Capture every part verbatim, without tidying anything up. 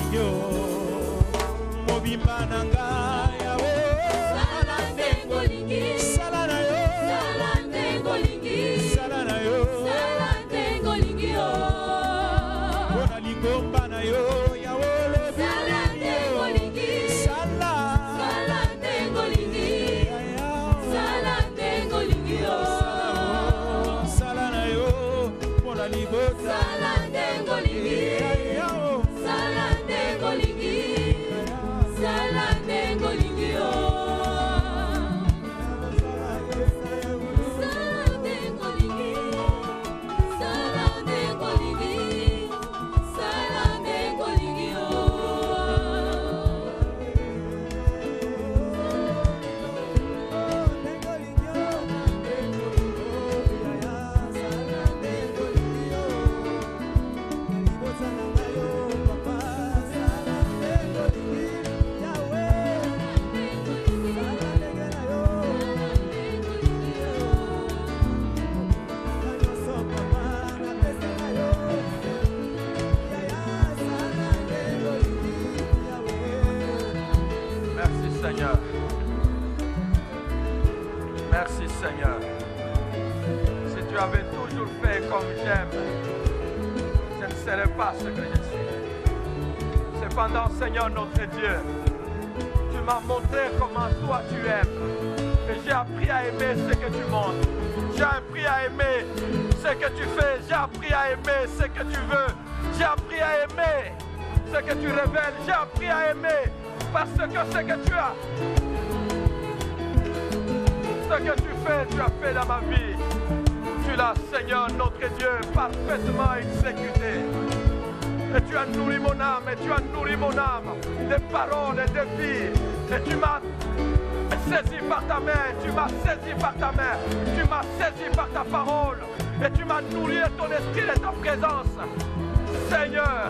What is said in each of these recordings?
lingio mobimba nanga yawe Sala ndengo lingi sala na yo Sala ndengo lingi sala na yo Sala ndengo lingi yo bona lingomba na yo yawe Sala ndengo lingi sala Sala ndengo lingi Sala ndengo lingi yo sala na yo bona libota Sala ndengo lingi Sala ndengo lingi Sala ndengo lingi yo Sala ndengo lingi Sala ndengo lingi Sala ndengo lingi yo Merci Seigneur. Merci Seigneur. Si tu avais toujours fait comme j'aime, je ne serais pas ce que je suis. Cependant, Seigneur notre Dieu, tu m'as montré comment toi tu aimes. Et j'ai appris à aimer ce que tu montres. J'ai appris à aimer ce que tu fais. J'ai appris à aimer ce que tu veux. J'ai appris à aimer ce que tu révèles. J'ai appris à aimer parce que ce que tu as, ce que tu fais, tu as fait dans ma vie. Tu l'as, Seigneur notre Dieu, parfaitement exécuté. Et tu as nourri mon âme, et tu as nourri mon âme de paroles et de vie. Et tu m'as saisi par ta main, tu m'as saisi par ta main, tu m'as saisi par ta parole. Et tu m'as nourri de ton esprit et de ta présence. Seigneur,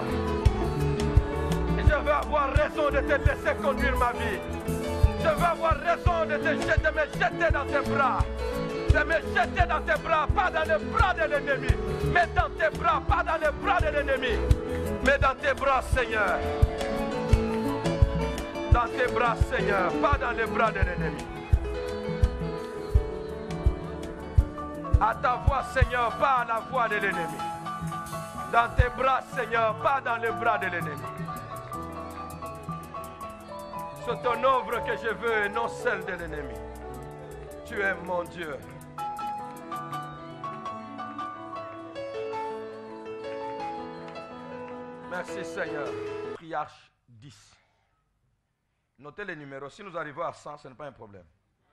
je veux avoir raison de te laisser conduire ma vie. Je veux avoir raison de te jeter, de me jeter dans tes bras. De me jeter dans tes bras, pas dans les bras de l'ennemi. Mais dans tes bras, pas dans les bras de l'ennemi. Mais dans tes bras, Seigneur. Dans tes bras, Seigneur, pas dans les bras de l'ennemi. À ta voix, Seigneur, pas à la voix de l'ennemi. Dans tes bras, Seigneur, pas dans les bras de l'ennemi. C'est ton œuvre que je veux et non celle de l'ennemi. Tu es mon Dieu. Merci Seigneur. Patriarche dix. Notez les numéros. Si nous arrivons à cent, ce n'est pas un problème.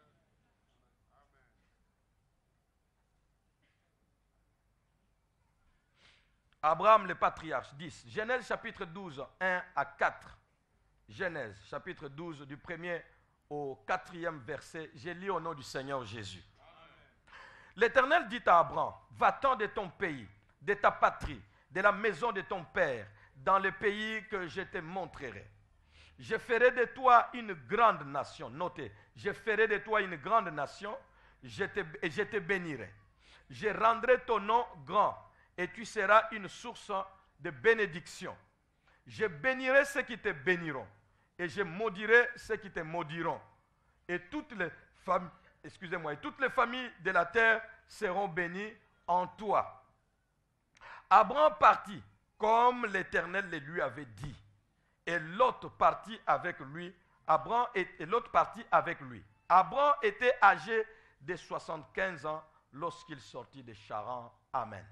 Abraham le patriarche dix. Genèse chapitre douze, un à quatre. Genèse chapitre douze, du premier au quatrième verset. Je lis au nom du Seigneur Jésus. L'Éternel dit à Abraham, va-t'en de ton pays, de ta patrie, de la maison de ton père, dans le pays que je te montrerai. Je ferai de toi une grande nation. Notez, je ferai de toi une grande nation je te, et je te bénirai. Je rendrai ton nom grand et tu seras une source de bénédiction. Je bénirai ceux qui te béniront et je maudirai ceux qui te maudiront. Et toutes les familles, excusez-moi, et toutes les familles de la terre seront bénies en toi. Abraham partit comme l'Éternel le lui avait dit. Et l'autre partit avec lui. Abraham et, et l'autre partit avec lui. Abraham était âgé de soixante-quinze ans lorsqu'il sortit de Charan. Amen.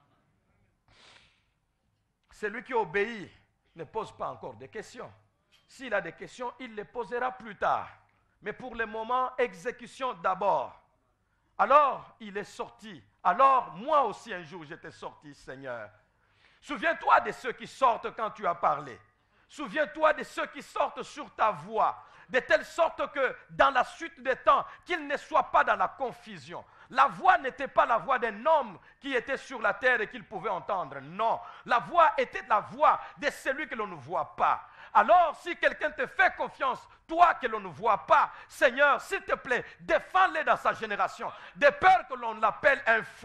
Celui qui obéit ne pose pas encore de questions. S'il a des questions, il les posera plus tard. Mais pour le moment, exécution d'abord. Alors, il est sorti. Alors, moi aussi, un jour, j'étais sorti, Seigneur. Souviens-toi de ceux qui sortent quand tu as parlé. Souviens-toi de ceux qui sortent sur ta voix. De telle sorte que, dans la suite des temps, qu'ils ne soient pas dans la confusion. La voix n'était pas la voix d'un homme qui était sur la terre et qu'il pouvait entendre. Non, la voix était la voix de celui que l'on ne voit pas. Alors, si quelqu'un te fait confiance, toi que l'on ne voit pas, Seigneur, s'il te plaît, défends-le dans sa génération, de peur que l'on l'appelle un fou,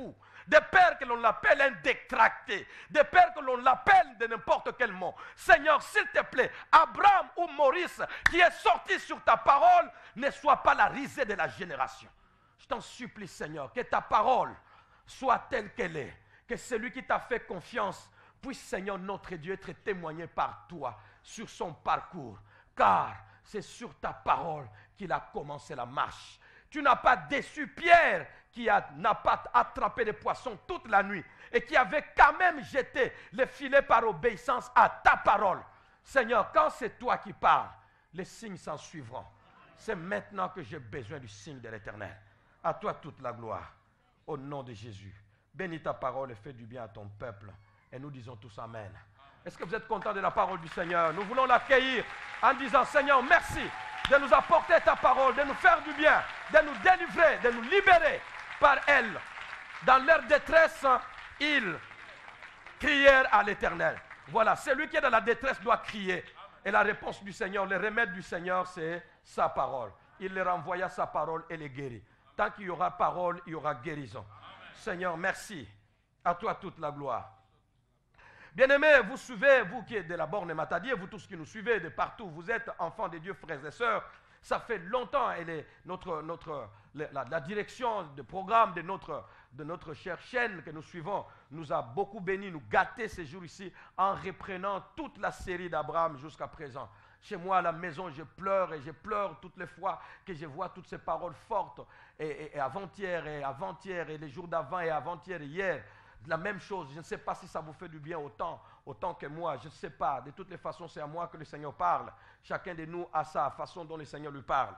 de peur que l'on l'appelle un détracté, de peur que l'on l'appelle de n'importe quel mot. Seigneur, s'il te plaît, Abraham ou Maurice qui est sorti sur ta parole ne soit pas la risée de la génération. Je t'en supplie, Seigneur, que ta parole soit telle qu'elle est, que celui qui t'a fait confiance puisse, Seigneur, notre Dieu, être témoigné par toi sur son parcours, car c'est sur ta parole qu'il a commencé la marche. Tu n'as pas déçu Pierre qui n'a pas attrapé des poissons toute la nuit et qui avait quand même jeté le filet par obéissance à ta parole. Seigneur, quand c'est toi qui parles, les signes s'en suivront. C'est maintenant que j'ai besoin du signe de l'Éternel. À toi toute la gloire. Au nom de Jésus. Bénis ta parole et fais du bien à ton peuple. Et nous disons tous Amen. Est-ce que vous êtes contents de la parole du Seigneur? Nous voulons l'accueillir en disant, Seigneur, merci de nous apporter ta parole, de nous faire du bien, de nous délivrer, de nous libérer par elle. Dans leur détresse, ils crièrent à l'Éternel. Voilà, celui qui est dans la détresse doit crier. Et la réponse du Seigneur, le remède du Seigneur, c'est sa parole. Il leur envoya sa parole et les guérit. Tant qu'il y aura parole, il y aura guérison. Amen. Seigneur, merci. À toi toute la gloire. Bien-aimés, vous suivez, vous qui êtes de la borne Matadier, vous tous qui nous suivez de partout, vous êtes enfants de Dieu, frères et sœurs. Ça fait longtemps, et les, notre, notre, la, la direction de programme de notre, de notre chère chaîne que nous suivons nous a beaucoup bénis, nous gâtés ces jours ici en reprenant toute la série d'Abraham jusqu'à présent. Chez moi à la maison, je pleure et je pleure toutes les fois que je vois toutes ces paroles fortes. Et, et, et avant-hier et avant-hier et les jours d'avant et avant-hier et hier. La même chose, je ne sais pas si ça vous fait du bien autant, autant que moi, je ne sais pas. De toutes les façons, c'est à moi que le Seigneur parle. Chacun de nous a sa façon dont le Seigneur lui parle.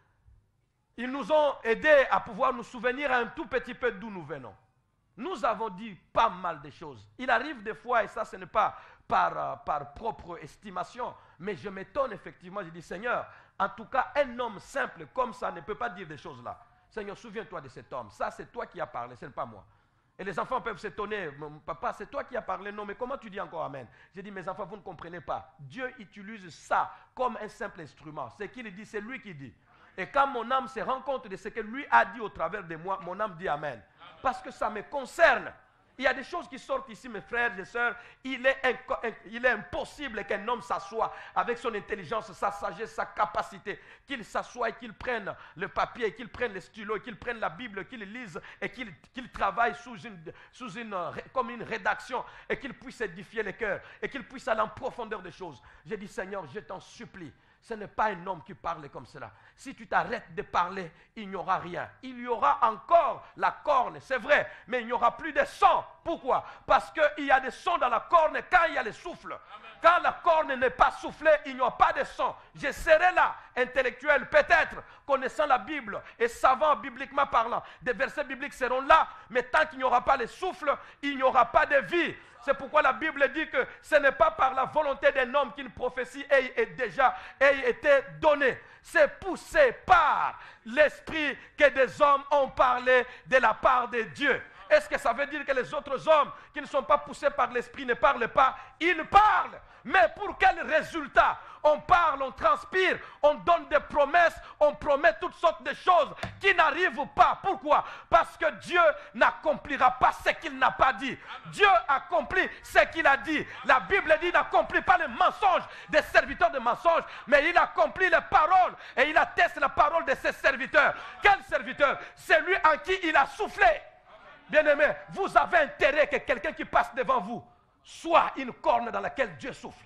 Ils nous ont aidés à pouvoir nous souvenir un tout petit peu d'où nous venons. Nous avons dit pas mal de choses. Il arrive des fois, et ça ce n'est pas par, euh, par propre estimation, mais je m'étonne effectivement, je dis Seigneur, en tout cas un homme simple comme ça ne peut pas dire des choses là. Seigneur, souviens-toi de cet homme, ça c'est toi qui as parlé, ce n'est pas moi. Et les enfants peuvent s'étonner, papa, c'est toi qui as parlé, non, mais comment tu dis encore Amen? J'ai dit, mes enfants, vous ne comprenez pas. Dieu utilise ça comme un simple instrument. Ce qu'il dit, c'est lui qui dit. Et quand mon âme se rend compte de ce que lui a dit au travers de moi, mon âme dit Amen. Parce que ça me concerne. Il y a des choses qui sortent ici, mes frères et sœurs. Il est, inco- il est impossible qu'un homme s'assoie avec son intelligence, sa sagesse, sa capacité, qu'il s'assoie et qu'il prenne le papier, qu'il prenne le stylo, qu'il prenne la Bible, qu'il lise et qu'il, qu'il travaille sous une, sous une, comme une rédaction et qu'il puisse édifier les cœurs et qu'il puisse aller en profondeur des choses. J'ai dit, Seigneur, je t'en supplie. Ce n'est pas un homme qui parle comme cela. Si tu t'arrêtes de parler, il n'y aura rien. Il y aura encore la corne, c'est vrai, mais il n'y aura plus de son. Pourquoi? Parce qu'il y a des sons dans la corne quand il y a le souffle. Amen. Quand la corne n'est pas soufflée, il n'y aura pas de son. Je serai là, intellectuel, peut-être, connaissant la Bible et savant bibliquement parlant. Des versets bibliques seront là, mais tant qu'il n'y aura pas le souffle, il n'y aura pas de vie. C'est pourquoi la Bible dit que ce n'est pas par la volonté d'un homme qu'une prophétie ait déjà ait été donnée. C'est poussé par l'esprit que des hommes ont parlé de la part de Dieu. Est-ce que ça veut dire que les autres hommes qui ne sont pas poussés par l'esprit ne parlent pas? Ils parlent. Mais pour quel résultat? On parle, on transpire, on donne des promesses, on promet toutes sortes de choses qui n'arrivent pas. Pourquoi? Parce que Dieu n'accomplira pas ce qu'il n'a pas dit. Dieu accomplit ce qu'il a dit. La Bible dit qu'il n'accomplit pas les mensonges des serviteurs de mensonges, mais il accomplit les paroles et il atteste la parole de ses serviteurs. Quel serviteur? Celui en qui il a soufflé. Bien-aimé, vous avez intérêt que quelqu'un qui passe devant vous soit une corne dans laquelle Dieu souffle.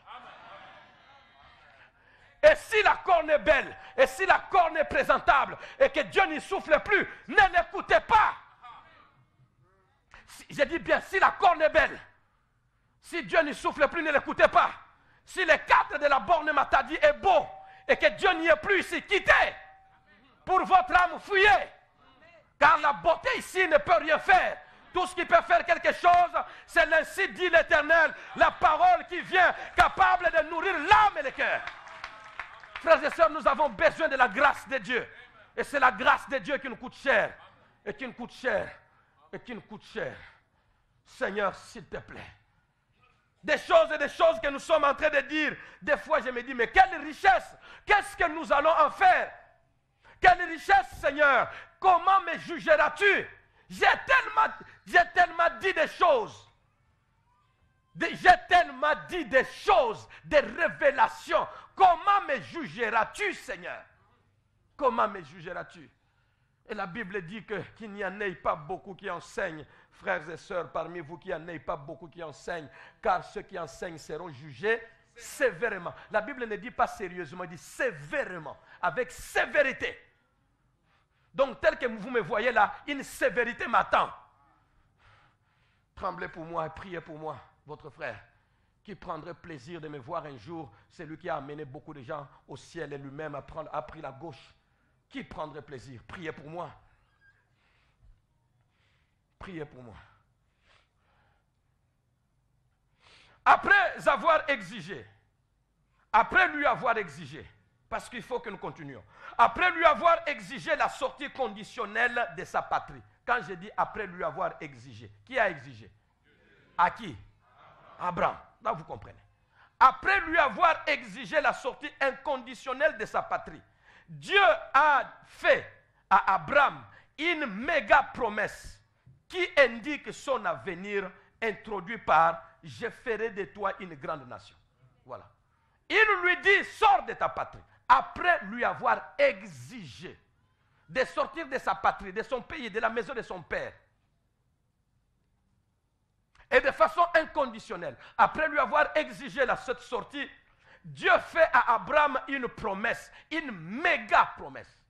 Et si la corne est belle, et si la corne est présentable, et que Dieu n'y souffle plus, ne l'écoutez pas. Si, j'ai dit bien, si la corne est belle, si Dieu n'y souffle plus, ne l'écoutez pas. Si le cadre de la borne Matadi est beau, et que Dieu n'y est plus ici, quittez. Pour votre âme, fuyez. Car la beauté ici ne peut rien faire. Tout ce qui peut faire quelque chose, c'est l'ainsi dit l'Éternel, la parole qui vient, capable de nourrir l'âme et le cœur. Frères et sœurs, nous avons besoin de la grâce de Dieu. Et c'est la grâce de Dieu qui nous coûte cher. Et qui nous coûte cher. Et qui nous coûte cher. Seigneur, s'il te plaît. Des choses et des choses que nous sommes en train de dire. Des fois, je me dis, mais quelle richesse! Qu'est-ce que nous allons en faire? Quelle richesse, Seigneur! Comment me jugeras-tu J'ai tellement, j'ai tellement dit des choses. Des- J'ai tellement dit des choses, des révélations. Comment me jugeras-tu, Seigneur? Comment me jugeras-tu? Et la Bible dit que, qu'il n'y en ait pas beaucoup qui enseignent, frères et sœurs, parmi vous, qu'il n'y en ait pas beaucoup qui enseignent, car ceux qui enseignent seront jugés sévèrement. La Bible ne dit pas sérieusement, elle dit sévèrement, avec sévérité. Donc, tel que vous me voyez là, une sévérité m'attend. Tremblez pour moi et priez pour moi, votre frère, qui prendrait plaisir de me voir un jour, celui qui a amené beaucoup de gens au ciel et lui-même a, prendre, a pris la gauche. Qui prendrait plaisir? Priez pour moi. Priez pour moi. Après avoir exigé, après lui avoir exigé, parce qu'il faut que nous continuions, après lui avoir exigé la sortie conditionnelle de sa patrie. Quand je dis après lui avoir exigé, qui a exigé? À qui? Abraham. Là, vous comprenez. Après lui avoir exigé la sortie inconditionnelle de sa patrie, Dieu a fait à Abraham une méga promesse qui indique son avenir, introduit par « Je ferai de toi une grande nation ». Voilà. Il lui dit « Sors de ta patrie ». Après lui avoir exigé de sortir de sa patrie, de son pays, de la maison de son père. Et de façon inconditionnelle, après lui avoir exigé la, cette sortie, Dieu fait à Abraham une promesse, une méga promesse.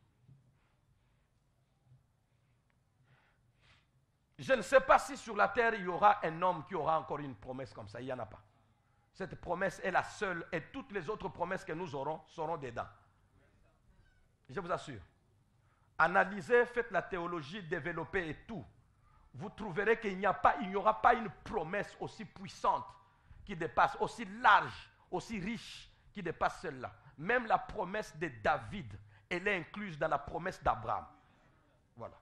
Je ne sais pas si sur la terre il y aura un homme qui aura encore une promesse comme ça. Il n'y en a pas. Cette promesse est la seule et toutes les autres promesses que nous aurons seront dedans. Je vous assure. Analysez, faites la théologie, développez et tout. Vous trouverez qu'il n'y a pas, il n'y aura pas une promesse aussi puissante qui dépasse, aussi large, aussi riche qui dépasse celle-là. Même la promesse de David, elle est incluse dans la promesse d'Abraham. Voilà.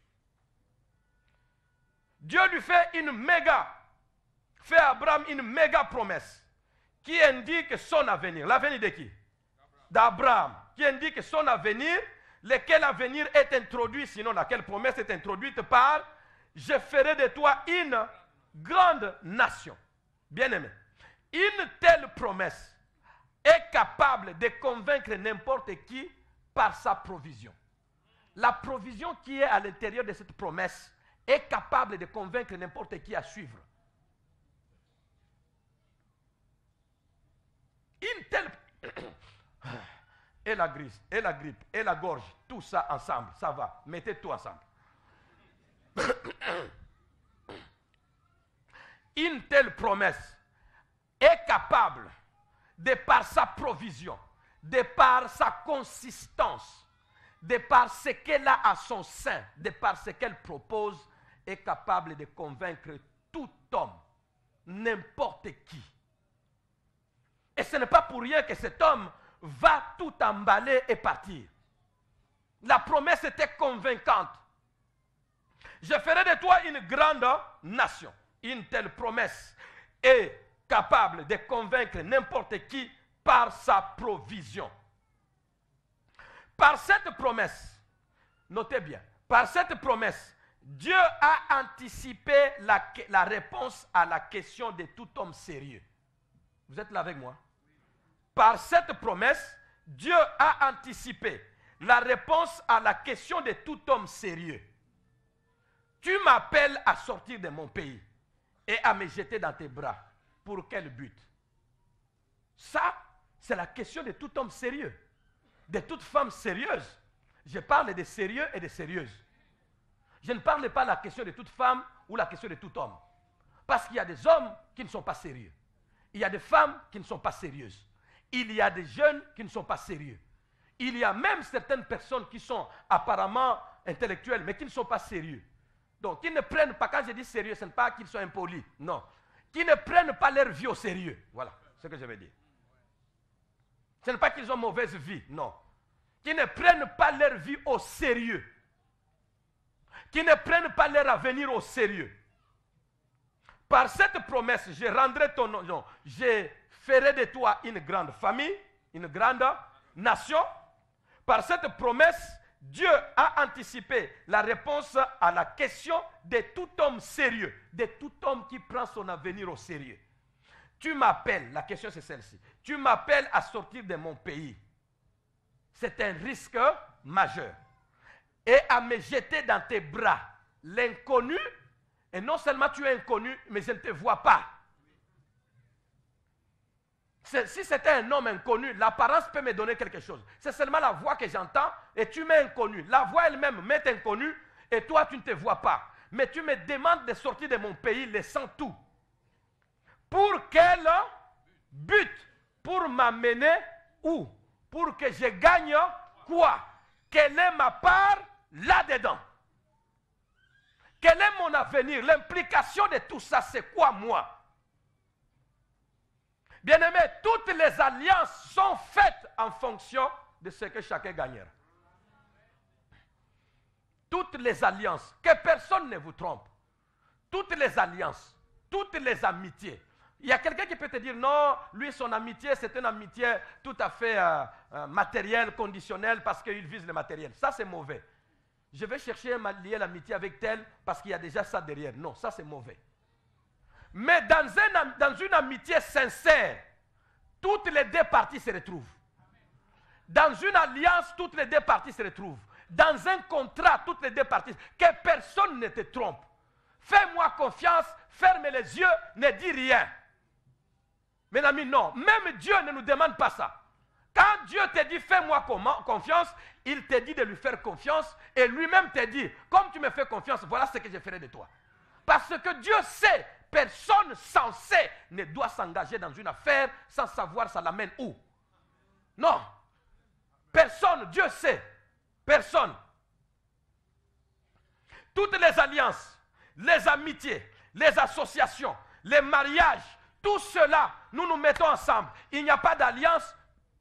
Dieu lui fait une méga, fait à Abraham une méga promesse qui indique son avenir. L'avenir de qui? D'Abraham. Qui indique son avenir, lequel avenir est introduit, sinon laquelle promesse est introduite par « Je ferai de toi une grande nation ». Bien-aimé, une telle promesse est capable de convaincre n'importe qui par sa provision. La provision qui est à l'intérieur de cette promesse est capable de convaincre n'importe qui à suivre. Une telle... et la grippe, et la grippe, et la gorge, tout ça ensemble, ça va. Mettez tout ensemble. Une telle promesse est capable, de par sa provision, de par sa consistance, de par ce qu'elle a à son sein, de par ce qu'elle propose, est capable de convaincre tout homme, n'importe qui. Et ce n'est pas pour rien que cet homme va tout emballer et partir. La promesse était convaincante. Je ferai de toi une grande nation. Une telle promesse est capable de convaincre n'importe qui par sa provision. Par cette promesse, notez bien, par cette promesse, Dieu a anticipé la, la réponse à la question de tout homme sérieux. Vous êtes là avec moi? Par cette promesse, Dieu a anticipé la réponse à la question de tout homme sérieux. Tu m'appelles à sortir de mon pays et à me jeter dans tes bras. Pour quel but? Ça, c'est la question de tout homme sérieux, de toute femme sérieuse. Je parle de sérieux et de sérieuses. Je ne parle pas de la question de toute femme ou la question de tout homme. Parce qu'il y a des hommes qui ne sont pas sérieux. Il y a des femmes qui ne sont pas sérieuses. Il y a des jeunes qui ne sont pas sérieux. Il y a même certaines personnes qui sont apparemment intellectuelles, mais qui ne sont pas sérieux. Donc, qui ne prennent pas, quand je dis sérieux, ce n'est pas qu'ils sont impolis, non. Qui ne prennent pas leur vie au sérieux. Voilà ce que je veux dire. Ce n'est pas qu'ils ont mauvaise vie, non. Qui ne prennent pas leur vie au sérieux. Qui ne prennent pas leur avenir au sérieux. Par cette promesse, je rendrai ton nom, je ferai de toi une grande famille, une grande nation. Par cette promesse, Dieu a anticipé la réponse à la question de tout homme sérieux, de tout homme qui prend son avenir au sérieux. Tu m'appelles, la question c'est celle-ci, tu m'appelles à sortir de mon pays. C'est un risque majeur. Et à me jeter dans tes bras, l'inconnu, et non seulement tu es inconnu, mais je ne te vois pas. Si c'était un homme inconnu, l'apparence peut me donner quelque chose. C'est seulement la voix que j'entends et tu m'es inconnu. La voix elle-même m'est inconnue et toi tu ne te vois pas. Mais tu me demandes de sortir de mon pays laissant tout. Pour quel but? Pour m'amener où? Pour que je gagne quoi? Quelle est ma part là-dedans? Quel est mon avenir? L'implication de tout ça, c'est quoi moi? Bien-aimés, toutes les alliances sont faites en fonction de ce que chacun gagnera. Toutes les alliances, que personne ne vous trompe. Toutes les alliances, toutes les amitiés. Il y a quelqu'un qui peut te dire, non, lui, son amitié, c'est une amitié tout à fait euh, euh, matérielle, conditionnelle, parce qu'il vise le matériel. Ça, c'est mauvais. Je vais chercher à lier l'amitié avec tel, parce qu'il y a déjà ça derrière. Non, ça, c'est mauvais. Mais dans, un, dans une amitié sincère, toutes les deux parties se retrouvent. Dans une alliance, toutes les deux parties se retrouvent. Dans un contrat, toutes les deux parties. Que personne ne te trompe. Fais-moi confiance, ferme les yeux, ne dis rien. Mes amis, non. Même Dieu ne nous demande pas ça. Quand Dieu te dit fais-moi confiance, il te dit de lui faire confiance et lui-même te dit, comme tu me fais confiance, voilà ce que je ferai de toi. Parce que Dieu sait, personne censée ne doit s'engager dans une affaire sans savoir ça l'amène où. Non. Personne, Dieu sait. Personne. Toutes les alliances, les amitiés, les associations, les mariages, tout cela, nous nous mettons ensemble. Il n'y a pas d'alliance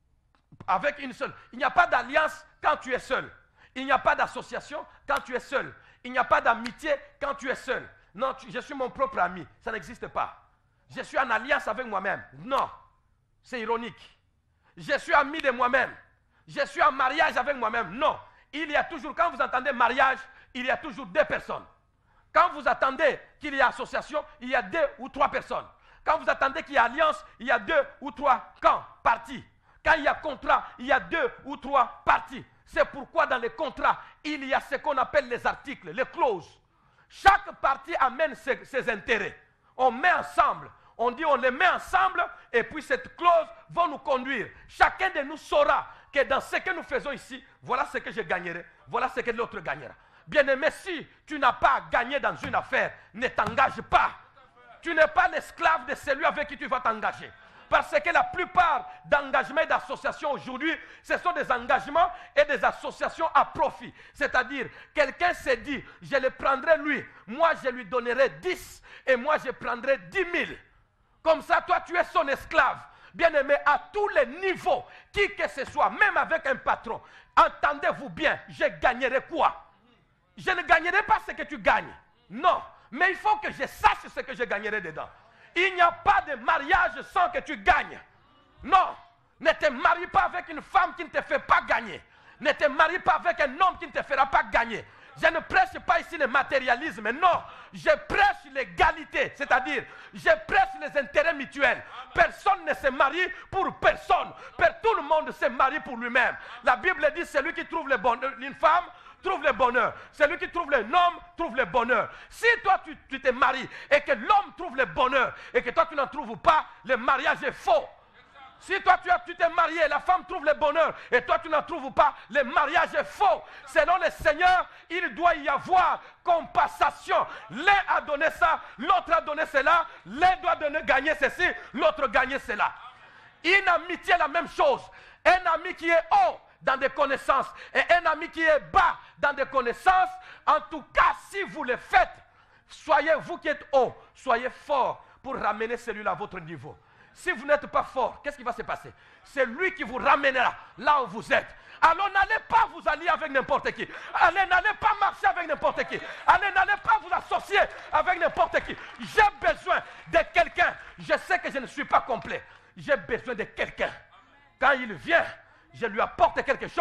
avec une seule. Il n'y a pas d'alliance quand tu es seul. Il n'y a pas d'association quand tu es seul. Il n'y a pas d'amitié quand tu es seul. Non, tu, je suis mon propre ami. Ça n'existe pas. Je suis en alliance avec moi-même. Non, c'est ironique. Je suis ami de moi-même. Je suis en mariage avec moi-même. Non, il y a toujours, quand vous entendez mariage, il y a toujours deux personnes. Quand vous attendez qu'il y ait association, il y a deux ou trois personnes. Quand vous attendez qu'il y ait alliance, il y a deux ou trois camps, partis. Quand il y a contrat, il y a deux ou trois parties. C'est pourquoi dans les contrats, il y a ce qu'on appelle les articles, les clauses. Chaque partie amène ses, ses intérêts. On met ensemble. On dit on les met ensemble et puis cette clause va nous conduire. Chacun de nous saura que dans ce que nous faisons ici, voilà ce que je gagnerai, voilà ce que l'autre gagnera. Bien-aimé, si tu n'as pas gagné dans une affaire, ne t'engage pas. Tu n'es pas l'esclave de celui avec qui tu vas t'engager. Parce que la plupart d'engagements et d'associations aujourd'hui, ce sont des engagements et des associations à profit. C'est-à-dire, quelqu'un s'est dit, je le prendrai lui, moi je lui donnerai dix et moi je prendrai dix mille. Comme ça, toi tu es son esclave. Bien-aimé, à tous les niveaux, qui que ce soit, même avec un patron, entendez-vous bien, je gagnerai quoi? Je ne gagnerai pas ce que tu gagnes. Non, mais il faut que je sache ce que je gagnerai dedans. Il n'y a pas de mariage sans que tu gagnes. Non, ne te marie pas avec une femme qui ne te fait pas gagner. Ne te marie pas avec un homme qui ne te fera pas gagner. Je ne prêche pas ici le matérialisme, non. Je prêche l'égalité, c'est-à-dire, je prêche les intérêts mutuels. Personne ne se marie pour personne. Tout le monde se marie pour lui-même. La Bible dit, celui qui trouve le bonheur, une femme, trouve le bonheur. Celui qui trouve un homme, trouve le bonheur. Si toi, tu, tu te maries et que l'homme trouve le bonheur et que toi, tu n'en trouves pas, le mariage est faux. Si toi, tu, as, tu t'es marié, la femme trouve le bonheur et toi, tu n'en trouves pas, le mariage est faux. Selon le Seigneur, il doit y avoir compensation. L'un a donné ça, l'autre a donné cela. L'un doit donner, gagner ceci, l'autre gagner cela. Une amitié, la même chose. Un ami qui est haut dans des connaissances et un ami qui est bas dans des connaissances, en tout cas, si vous le faites, soyez vous qui êtes haut, soyez fort pour ramener celui-là à votre niveau. Si vous n'êtes pas fort, qu'est-ce qui va se passer? C'est lui qui vous ramènera là où vous êtes. Alors n'allez pas vous allier avec n'importe qui. Allez, n'allez pas marcher avec n'importe qui. Allez, n'allez pas vous associer avec n'importe qui. J'ai besoin de quelqu'un. Je sais que je ne suis pas complet. J'ai besoin de quelqu'un. Quand il vient, je lui apporte quelque chose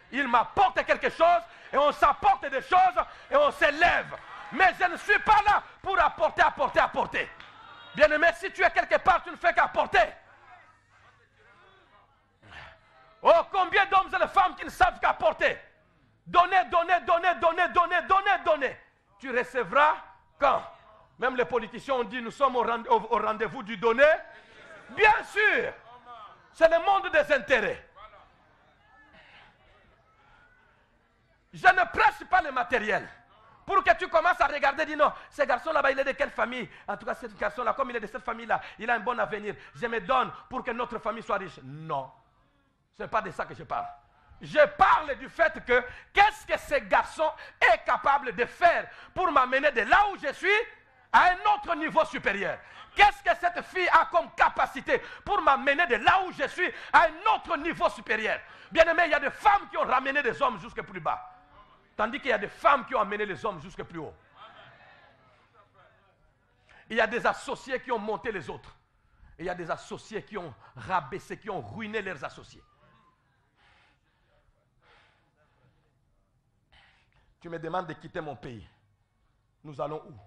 Il m'apporte quelque chose et on s'apporte des choses et on s'élève. Mais je ne suis pas là pour apporter, apporter, apporter. Bien-aimé, si tu es quelque part, tu ne fais qu'apporter. Oh, combien d'hommes et de femmes qui ne savent qu'apporter. Donner, donner, donner, donner, donner, donner, donner. Tu recevras quand? Même les politiciens ont dit, nous sommes au rende- au rendez-vous du donner. Bien sûr, c'est le monde des intérêts. Je ne prêche pas le matériel. Pour que tu commences à regarder, dis non, ce garçon-là, il est de quelle famille? En tout cas, ce garçon-là, comme il est de cette famille-là, il a un bon avenir. Je me donne pour que notre famille soit riche. Non, ce n'est pas de ça que je parle. Je parle du fait que qu'est-ce que ce garçon est capable de faire pour m'amener de là où je suis à un autre niveau supérieur. Qu'est-ce que cette fille a comme capacité pour m'amener de là où je suis à un autre niveau supérieur? Bien aimé, il y a des femmes qui ont ramené des hommes jusque plus bas. Tandis qu'il y a des femmes qui ont amené les hommes jusque plus haut. Il y a des associés qui ont monté les autres. Et il y a des associés qui ont rabaissé, qui ont ruiné leurs associés. Tu me demandes de quitter mon pays. Nous allons où?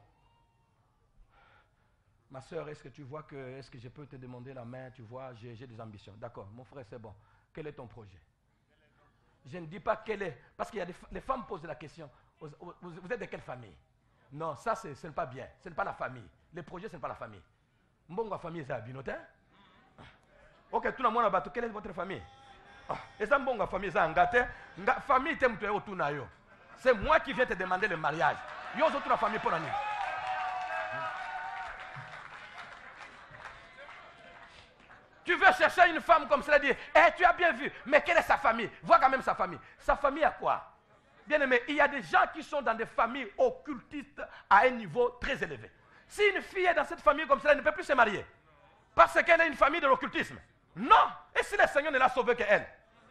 Ma soeur, est-ce que tu vois que, est-ce que je peux te demander la main? Tu vois, j'ai, j'ai des ambitions. D'accord, mon frère, c'est bon. Quel est ton projet? Je ne dis pas quel est, parce qu'il y a des les femmes posent la question, vous, vous, vous êtes de quelle famille? Non, ça c'est, ce n'est pas bien, ce n'est pas la famille. Les projets, ce n'est pas la famille. Mbongo famille, c'est Abinotin. Ok, tout le monde a battu, quelle est votre famille? Et ça, Mbongo famille, c'est Angate. Famille, t'aimes toi autour na yo. C'est moi qui viens te demander le mariage. Yo, toute la famille pour la nuit. Tu veux chercher une femme comme cela, dire, eh, tu as bien vu, mais quelle est sa famille? Vois quand même sa famille. Sa famille a quoi? Bien aimé, il y a des gens qui sont dans des familles occultistes à un niveau très élevé. Si une fille est dans cette famille comme cela, elle ne peut plus se marier. Parce qu'elle est une famille de l'occultisme. Non. Et si le Seigneur ne l'a sauvée qu'elle?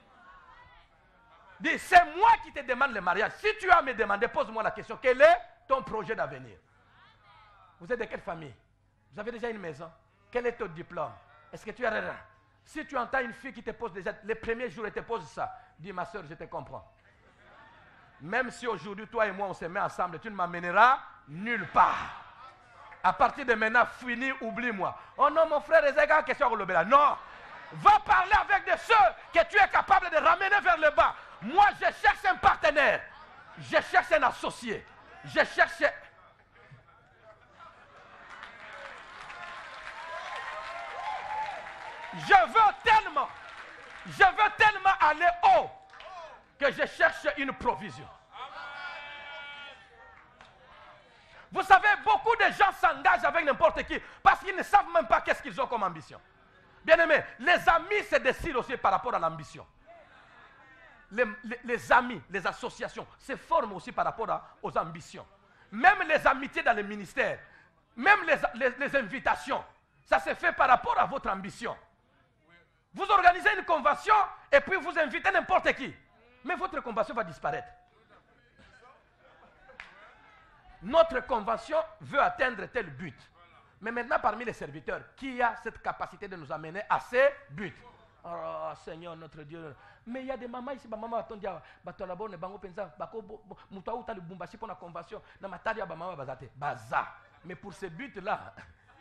Dis, c'est moi qui te demande le mariage. Si tu as à me demander, pose-moi la question. Quel est ton projet d'avenir? Vous êtes de quelle famille? Vous avez déjà une maison? Quel est ton diplôme? Est-ce que tu as rien? Si tu entends une fille qui te pose déjà, les premiers jours, elle te pose ça, dis ma soeur, je te comprends. Même si aujourd'hui, toi et moi, on se met ensemble, tu ne m'amèneras nulle part. À partir de maintenant, fini, oublie-moi. Oh non, mon frère, Ezeka, question là. Non. Va parler avec de ceux que tu es capable de ramener vers le bas. Moi, je cherche un partenaire. Je cherche un associé. Je cherche... Je veux tellement, je veux tellement aller haut que je cherche une provision. Vous savez, beaucoup de gens s'engagent avec n'importe qui parce qu'ils ne savent même pas qu'est-ce qu'ils ont comme ambition. Bien aimé, les amis se décident aussi par rapport à l'ambition. Les, les, les amis, les associations se forment aussi par rapport à, aux ambitions. Même les amitiés dans les ministères, même les, les, les invitations, ça se fait par rapport à votre ambition. Vous organisez une convention et puis vous invitez n'importe qui. Mais votre convention va disparaître. Notre convention veut atteindre tel but. Mais maintenant, parmi les serviteurs, qui a cette capacité de nous amener à ces buts? Oh Seigneur, notre Dieu. Mais il y a des mamans ici, maman attend dire, batolabo ne bango penza, bako mutaou ta le bumbashi pour la convention, na matari ya maman bazate, baza. Mais pour ces buts-là,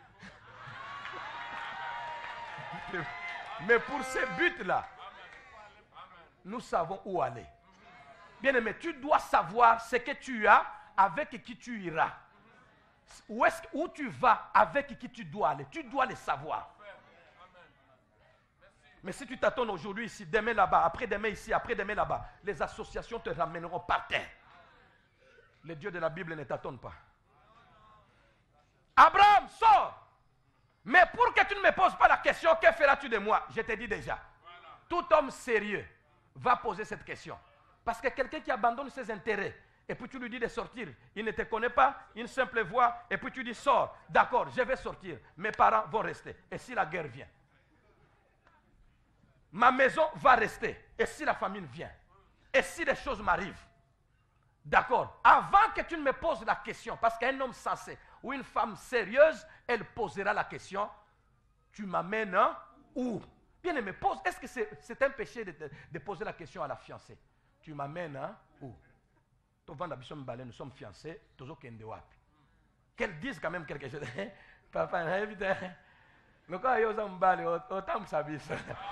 mais pour ces buts-là, nous savons où aller. Bien aimé, tu dois savoir ce que tu as, avec qui tu iras. Où, est-ce, où tu vas, avec qui tu dois aller. Tu dois le savoir. Mais si tu t'attends aujourd'hui ici, demain là-bas, après-demain ici, après-demain là-bas, les associations te ramèneront par terre. Les dieux de la Bible ne t'attendent pas. Abraham, sors! Mais pour que tu ne me poses pas la question, que feras-tu de moi? Je te dis déjà. Tout homme sérieux va poser cette question. Parce que quelqu'un qui abandonne ses intérêts, et puis tu lui dis de sortir, il ne te connaît pas, une simple voix, et puis tu dis sors, d'accord, je vais sortir, mes parents vont rester. Et si la guerre vient? Ma maison va rester. Et si la famine vient? Et si des choses m'arrivent? D'accord. Avant que tu ne me poses la question, parce qu'un homme sensé ou une femme sérieuse, elle posera la question, tu m'amènes où? Bien aimé, pose. Est-ce que c'est, c'est un péché de, de, de poser la question à la fiancée? Tu tu m'amènes hein, où? Nous sommes fiancés, qu'elle dise quand même quelque chose. Papa, invite. Le cas, il y a un balai, autant que ça vise.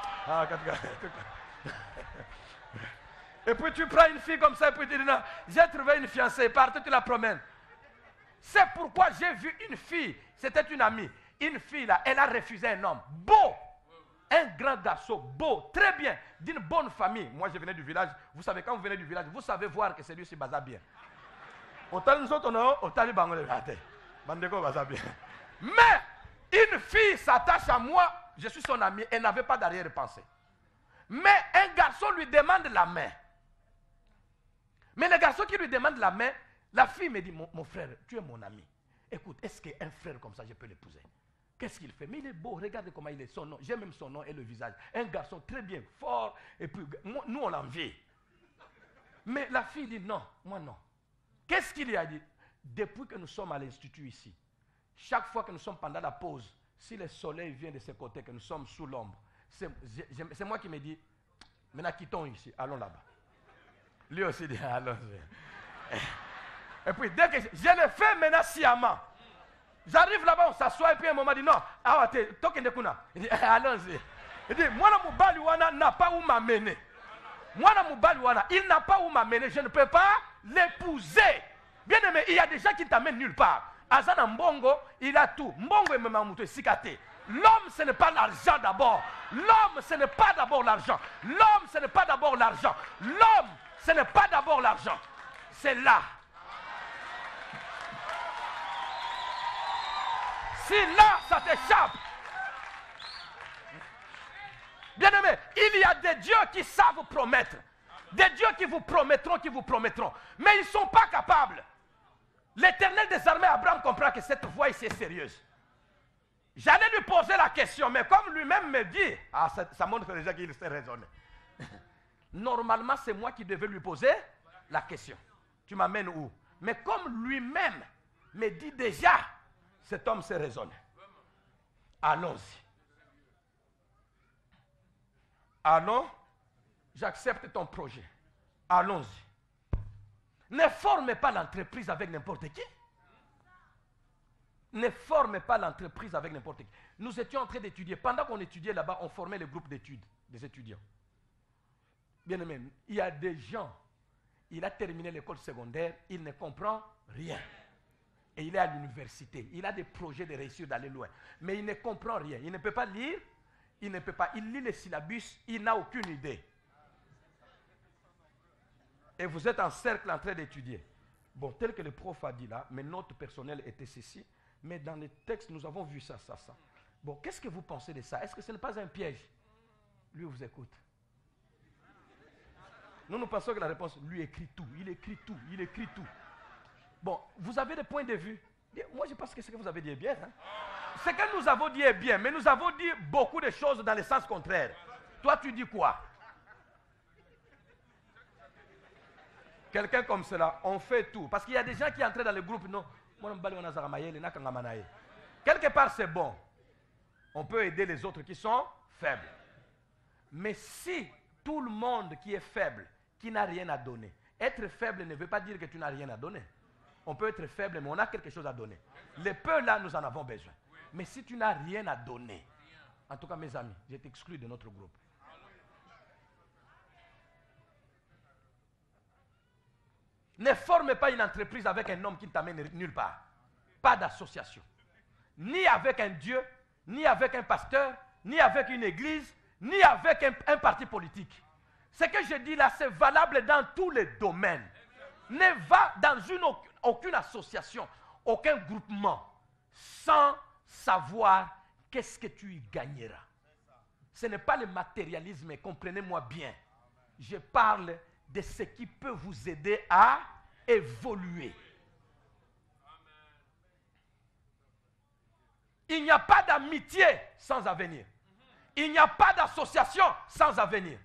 Et puis tu prends une fille comme ça, et puis tu dis non, j'ai trouvé une fiancée, partout tu la promènes. C'est pourquoi j'ai vu une fille, c'était une amie, une fille là, elle a refusé un homme beau, un grand garçon, beau, très bien, d'une bonne famille. Moi je venais du village, vous savez, quand vous venez du village, vous savez voir que celui-ci basa bien. Autant nous autres, on a autant de bango de raté. Bandeko basa bien. Mais une fille s'attache à moi, je suis son ami, elle n'avait pas d'arrière-pensée. Mais un garçon lui demande la main. Mais le garçon qui lui demande la main, la fille me dit, mon, mon frère, tu es mon ami. Écoute, est-ce qu'un frère comme ça, je peux l'épouser? Qu'est-ce qu'il fait? Mais il est beau, regarde comment il est, son nom. J'ai même son nom et le visage. Un garçon très bien, fort, et puis nous on l'envie. Mais la fille dit, non, moi non. Qu'est-ce qu'il y a dit? Depuis que nous sommes à l'institut ici, chaque fois que nous sommes pendant la pause, si le soleil vient de ce côté, que nous sommes sous l'ombre, c'est moi qui me dis, maintenant quittons ici, allons là-bas. Lui aussi dit, allons. Et puis dès que je, je le fais maintenant sciemment, j'arrive là-bas, on s'assoit et puis un moment dit, non, ah, il dit, allons-y. Il dit, moi, Moubaliwana n'a pas où m'amener. Moi, Moubaliwana, il n'a pas où m'amener, je ne peux pas l'épouser. Bien aimé, il y a des gens qui t'amènent nulle part. Azana Mbongo, il a tout. Mbongo et Memamouto est sikate. L'homme, ce n'est pas l'argent d'abord. L'homme, ce n'est pas d'abord l'argent. L'homme, ce n'est pas d'abord l'argent. L'homme, ce n'est pas d'abord l'argent. C'est là. Si là, ça t'échappe. Bien aimé, il y a des dieux qui savent promettre. Des dieux qui vous promettront, qui vous promettront. Mais ils ne sont pas capables. L'Éternel des armées, Abraham, comprend que cette voie ici est sérieuse. J'allais lui poser la question, mais comme lui-même me dit, ah, ça, ça montre déjà qu'il sait raisonner. Normalement, c'est moi qui devais lui poser la question. Tu m'amènes où? Mais comme lui-même me dit déjà, cet homme sait raisonner. Allons-y. Allons, j'accepte ton projet. Allons-y. Ne formez pas l'entreprise avec n'importe qui. Ne formez pas l'entreprise avec n'importe qui. Nous étions en train d'étudier. Pendant qu'on étudiait là-bas, on formait le groupe d'études des étudiants. Bien aimé, il y a des gens, il a terminé l'école secondaire, il ne comprend rien. Et il est à l'université. Il a des projets de réussir d'aller loin. Mais il ne comprend rien. Il ne peut pas lire. Il ne peut pas. Il lit les syllabus. Il n'a aucune idée. Et vous êtes en cercle en train d'étudier. Bon, tel que le prof a dit là, mais notre personnel était ceci. Mais dans les textes, nous avons vu ça, ça, ça. Bon, qu'est-ce que vous pensez de ça? Est-ce que ce n'est pas un piège? Lui vous écoute. Nous, nous pensons que la réponse, lui écrit tout. Il écrit tout. Il écrit tout. Bon, vous avez des points de vue. Moi, je pense que ce que vous avez dit est bien. Hein? Ce que nous avons dit est bien, mais nous avons dit beaucoup de choses dans le sens contraire. Toi, tu dis quoi? Quelqu'un comme cela, on fait tout. Parce qu'il y a des gens qui entrent dans le groupe, non. Quelque part, c'est bon. On peut aider les autres qui sont faibles. Mais si tout le monde qui est faible, qui n'a rien à donner, être faible ne veut pas dire que tu n'as rien à donner. On peut être faible, mais on a quelque chose à donner. Les peu là, nous en avons besoin. Mais si tu n'as rien à donner, en tout cas mes amis, je t'exclus de notre groupe. Ne forme pas une entreprise avec un homme qui ne t'amène nulle part. Pas d'association. Ni avec un Dieu, ni avec un pasteur, ni avec une église, ni avec un, un parti politique. Ce que je dis là, c'est valable dans tous les domaines. Ne va dans une, aucune association, aucun groupement, sans savoir qu'est-ce que tu y gagneras. Ce n'est pas le matérialisme, comprenez-moi bien. Je parle de ce qui peut vous aider à évoluer. Il n'y a pas d'amitié sans avenir. Il n'y a pas d'association sans avenir.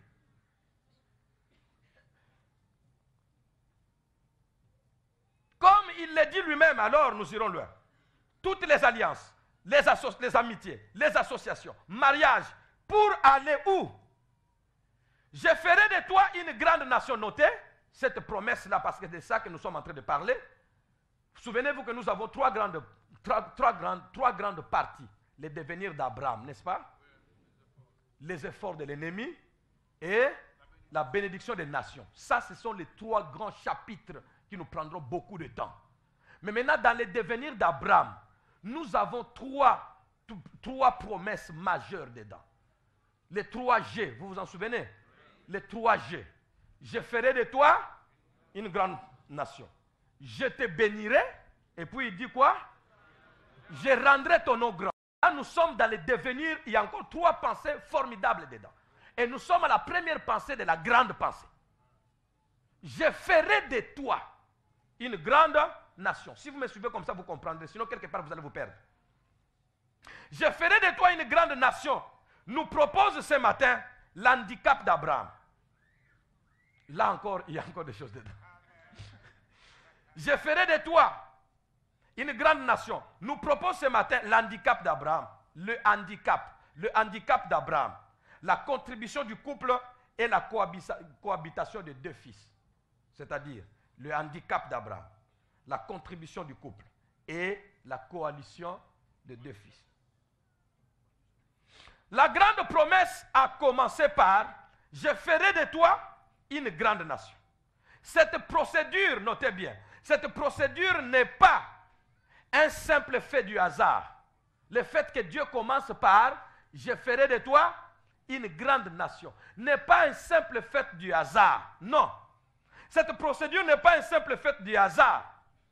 Comme il le dit lui-même, alors nous irons loin. Toutes les alliances, les, les amitiés, les associations, mariage, pour aller où? Je ferai de toi une grande nation. Notez cette promesse-là, parce que c'est de ça que nous sommes en train de parler. Souvenez-vous que nous avons trois grandes, trois, trois grandes, trois grandes parties. Les devenirs d'Abraham, n'est-ce pas? Les efforts de l'ennemi et la bénédiction des nations. Ça, ce sont les trois grands chapitres qui nous prendront beaucoup de temps. Mais maintenant, dans les devenirs d'Abraham, nous avons trois, trois promesses majeures dedans. Les trois G, vous vous en souvenez? Les trois G. Je ferai de toi une grande nation. Je te bénirai. Et puis il dit quoi? Je rendrai ton nom grand. Là, nous sommes dans les devenirs. Il y a encore trois pensées formidables dedans. Et nous sommes à la première pensée de la grande pensée. Je ferai de toi une grande nation. Si vous me suivez comme ça, vous comprendrez. Sinon, quelque part, vous allez vous perdre. Je ferai de toi une grande nation. Nous propose ce matin l'handicap d'Abraham. Là encore, il y a encore des choses dedans. Je ferai de toi une grande nation. Nous propose ce matin l'handicap d'Abraham. Le handicap. Le handicap d'Abraham. La contribution du couple et la cohabitation de deux fils. C'est-à-dire le handicap d'Abraham. La contribution du couple et la coalition de deux fils. La grande promesse a commencé par « Je ferai de toi une grande nation ». Cette procédure, notez bien, cette procédure n'est pas un simple fait du hasard. Le fait que Dieu commence par « Je ferai de toi une grande nation » n'est pas un simple fait du hasard. Non. Cette procédure n'est pas un simple fait du hasard.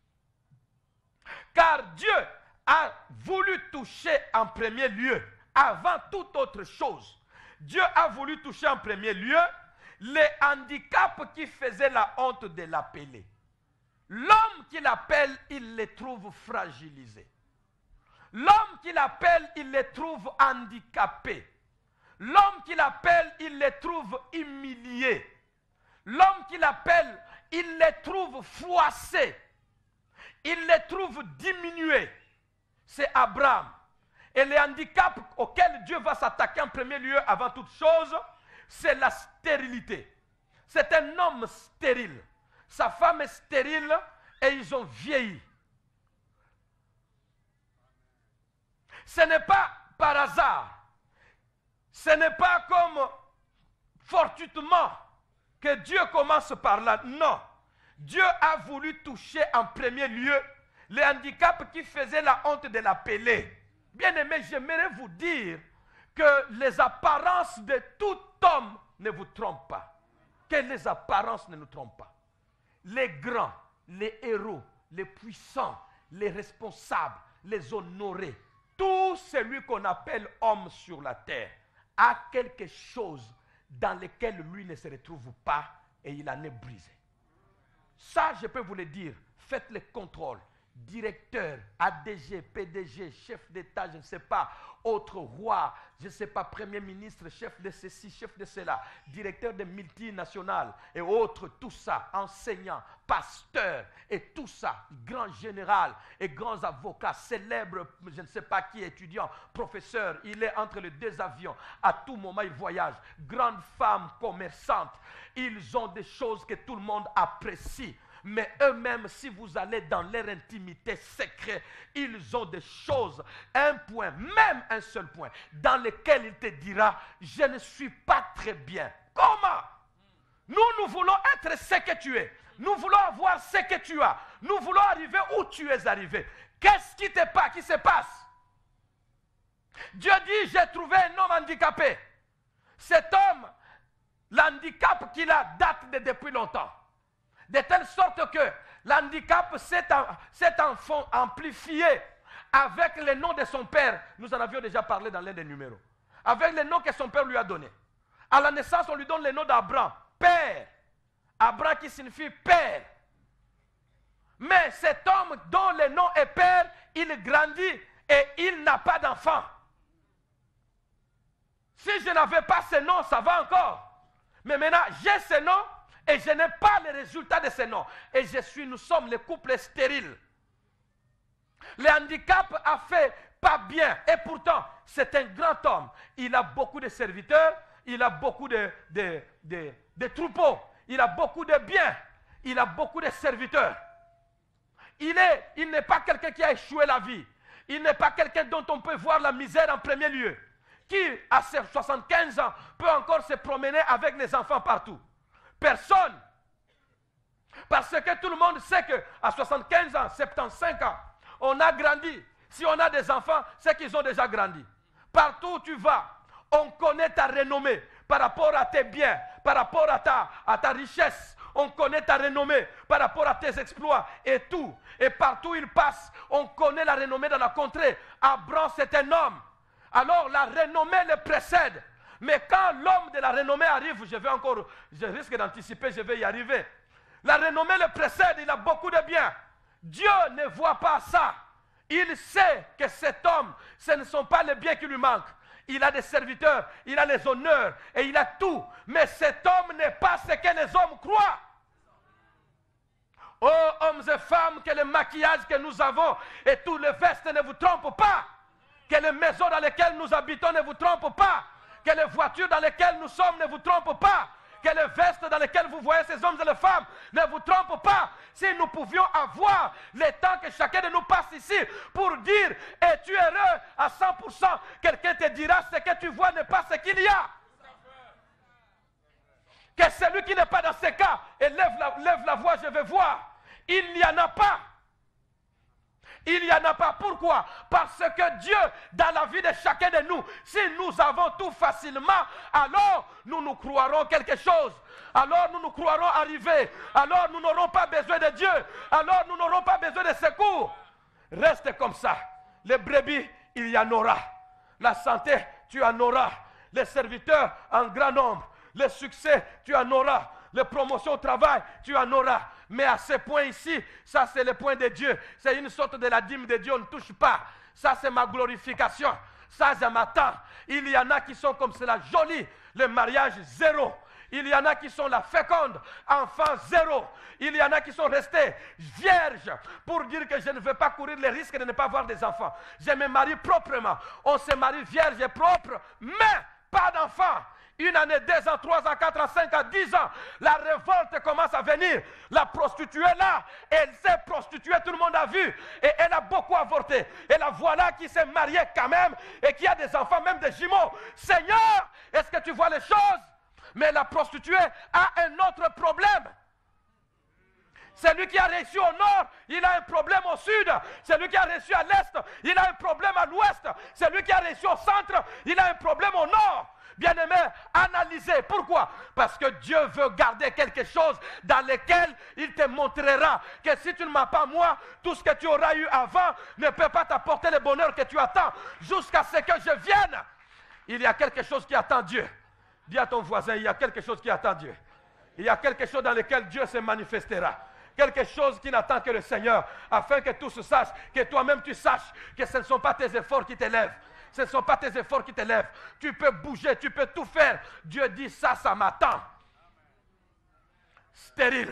Car Dieu a voulu toucher en premier lieu, avant toute autre chose, Dieu a voulu toucher en premier lieu les handicaps qui faisaient la honte de l'appeler. L'homme qui l'appelle, il les trouve fragilisés. L'homme qui l'appelle, il les trouve handicapés. L'homme qui l'appelle, il les trouve humiliés. L'homme qui l'appelle, il les trouve froissés. Il les trouve diminués. C'est Abraham. Et les handicaps auxquels Dieu va s'attaquer en premier lieu avant toute chose, c'est la stérilité. C'est un homme stérile. Sa femme est stérile et ils ont vieilli. Ce n'est pas par hasard. Ce n'est pas comme fortuitement que Dieu commence par là. Non. Dieu a voulu toucher en premier lieu les handicaps qui faisaient la honte de l'appeler. Bien-aimés, j'aimerais vous dire que les apparences de tout homme ne vous trompent pas. Que les apparences ne nous trompent pas. Les grands, les héros, les puissants, les responsables, les honorés, tout celui qu'on appelle homme sur la terre a quelque chose dans lequel lui ne se retrouve pas et il en est brisé. Ça, je peux vous le dire, faites le contrôle. Directeur, A D G, P D G, chef d'État, je ne sais pas, autre roi, je ne sais pas, premier ministre, chef de ceci, chef de cela, directeur de multinationales et autres, tout ça, enseignants, pasteurs et tout ça, grand général et grands avocats, célèbres, je ne sais pas qui, étudiants, professeurs, il est entre les deux avions, à tout moment il voyage, grandes femmes commerçantes, ils ont des choses que tout le monde apprécie. Mais eux-mêmes, si vous allez dans leur intimité secrète, ils ont des choses, un point, même un seul point, dans lequel il te dira, je ne suis pas très bien. Comment? Nous, nous voulons être ce que tu es. Nous voulons avoir ce que tu as. Nous voulons arriver où tu es arrivé. Qu'est-ce qui te passe, qui se passe? Dieu dit, j'ai trouvé un homme handicapé. Cet homme, l'handicap qu'il a date de depuis longtemps. De telle sorte que l'handicap s'est amplifié avec le nom de son père. Nous en avions déjà parlé dans l'un des numéros. Avec le nom que son père lui a donné. À la naissance, on lui donne le nom d'Abraham, père. Abraham qui signifie père. Mais cet homme dont le nom est père, il grandit et il n'a pas d'enfant. Si je n'avais pas ce nom, ça va encore. Mais maintenant, j'ai ce nom. Et je n'ai pas les résultats de ce nom. Et je suis, nous sommes les couples stériles. Le handicap a fait pas bien. Et pourtant, c'est un grand homme. Il a beaucoup de serviteurs. Il a beaucoup de, de, de, de troupeaux, il a beaucoup de biens, il a beaucoup de serviteurs. Il est, il n'est pas quelqu'un qui a échoué la vie. Il n'est pas quelqu'un dont on peut voir la misère en premier lieu. Qui, à ses soixante-quinze ans, peut encore se promener avec les enfants partout? Personne. Parce que tout le monde sait qu'à soixante-quinze ans, soixante-quinze ans, on a grandi. Si on a des enfants, c'est qu'ils ont déjà grandi. Partout où tu vas, on connaît ta renommée par rapport à tes biens, par rapport à ta, à ta richesse. On connaît ta renommée par rapport à tes exploits et tout. Et partout où il passe, on connaît la renommée dans la contrée. Abraham, c'est un homme. Alors la renommée le précède. Mais quand l'homme de la renommée arrive, je vais encore, je risque d'anticiper, je vais y arriver. La renommée le précède, il a beaucoup de biens. Dieu ne voit pas ça. Il sait que cet homme, ce ne sont pas les biens qui lui manquent. Il a des serviteurs, il a les honneurs et il a tout. Mais cet homme n'est pas ce que les hommes croient. Oh, hommes et femmes, que le maquillage que nous avons et tous les vestes ne vous trompent pas. Que les maisons dans lesquelles nous habitons ne vous trompent pas. Que les voitures dans lesquelles nous sommes ne vous trompent pas. Que les vestes dans lesquelles vous voyez ces hommes et les femmes ne vous trompent pas. Si nous pouvions avoir le temps que chacun de nous passe ici pour dire « Es-tu heureux à cent pour cent ?» Quelqu'un te dira « Ce que tu vois n'est pas ce qu'il y a. » Que celui qui n'est pas dans ce cas, et lève la, lève la voix, je vais voir. Il n'y en a pas. Il n'y en a pas. Pourquoi? Parce que Dieu, dans la vie de chacun de nous, si nous avons tout facilement, alors nous nous croirons quelque chose. Alors nous nous croirons arriver. Alors nous n'aurons pas besoin de Dieu. Alors nous n'aurons pas besoin de secours. Reste comme ça. Les brebis, il y en aura. La santé, tu en auras. Les serviteurs en grand nombre. Les succès, tu en auras. Les promotions au travail, tu en auras. Mais à ce point ici, ça c'est le point de Dieu. C'est une sorte de la dîme de Dieu, on ne touche pas. Ça c'est ma glorification. Ça je m'attends. Il y en a qui sont comme cela, jolis. Le mariage zéro. Il y en a qui sont la féconde, enfant zéro. Il y en a qui sont restés vierges pour dire que je ne veux pas courir le risque de ne pas avoir des enfants. Je me marie proprement. On se marie vierge et propre, mais pas d'enfants. Une année, deux ans, trois ans, quatre ans, cinq ans, dix ans, la révolte commence à venir. La prostituée là, elle s'est prostituée, tout le monde a vu. Et elle a beaucoup avorté. Et la voilà qui s'est mariée quand même et qui a des enfants, même des jumeaux. Seigneur, est-ce que tu vois les choses? Mais la prostituée a un autre problème. Celui qui a réussi au nord, il a un problème au sud. Celui qui a réussi à l'est, il a un problème à l'ouest. Celui qui a réussi au centre, il a un problème au nord. Bien-aimé, analysez. Pourquoi? Parce que Dieu veut garder quelque chose dans lequel il te montrera que si tu ne m'as pas moi, tout ce que tu auras eu avant ne peut pas t'apporter le bonheur que tu attends jusqu'à ce que je vienne. Il y a quelque chose qui attend Dieu. Dis à ton voisin, il y a quelque chose qui attend Dieu. Il y a quelque chose dans lequel Dieu se manifestera. Quelque chose qui n'attend que le Seigneur, afin que tous sachent, que toi-même tu saches que ce ne sont pas tes efforts qui t'élèvent. Ce ne sont pas tes efforts qui t'élèvent. Tu peux bouger, tu peux tout faire. Dieu dit ça, ça m'attend. Stérile.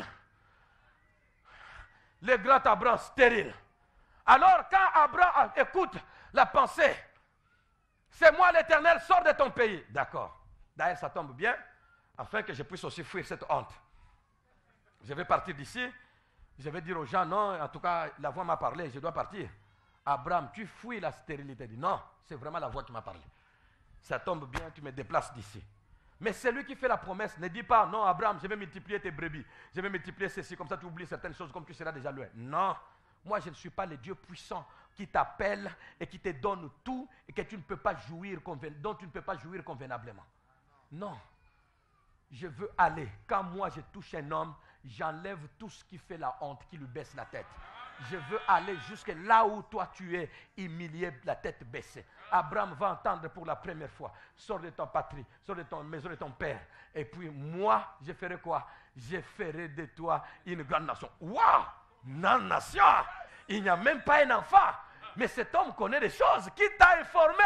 Le grand Abraham, stérile. Alors quand Abraham écoute la pensée, c'est moi l'Éternel, sors de ton pays. D'accord. D'ailleurs, ça tombe bien, afin que je puisse aussi fuir cette honte. Je vais partir d'ici. Je vais dire aux gens, non, en tout cas, la voix m'a parlé, je dois partir. Abraham, tu fuis la stérilité. Il dit, non, c'est vraiment la voix qui m'a parlé. Ça tombe bien, tu me déplaces d'ici. Mais celui qui fait la promesse ne dit pas, non, Abraham, je vais multiplier tes brebis. Je vais multiplier ceci, comme ça tu oublies certaines choses, comme tu seras déjà loin. Non, moi je ne suis pas le Dieu puissant qui t'appelle et qui te donne tout et que tu ne peux pas jouir conven... dont tu ne peux pas jouir convenablement. Non, je veux aller. Quand moi je touche un homme, j'enlève tout ce qui fait la honte, qui lui baisse la tête. Je veux aller jusque là où toi tu es, humilié, la tête baissée. Abraham va entendre pour la première fois, sors de ta patrie, sors de ton maison de ton père. Et puis moi, je ferai quoi? Je ferai de toi une grande nation. Waouh! Une grande nation! Il n'y a même pas un enfant. Mais cet homme connaît des choses. Qui t'a informé?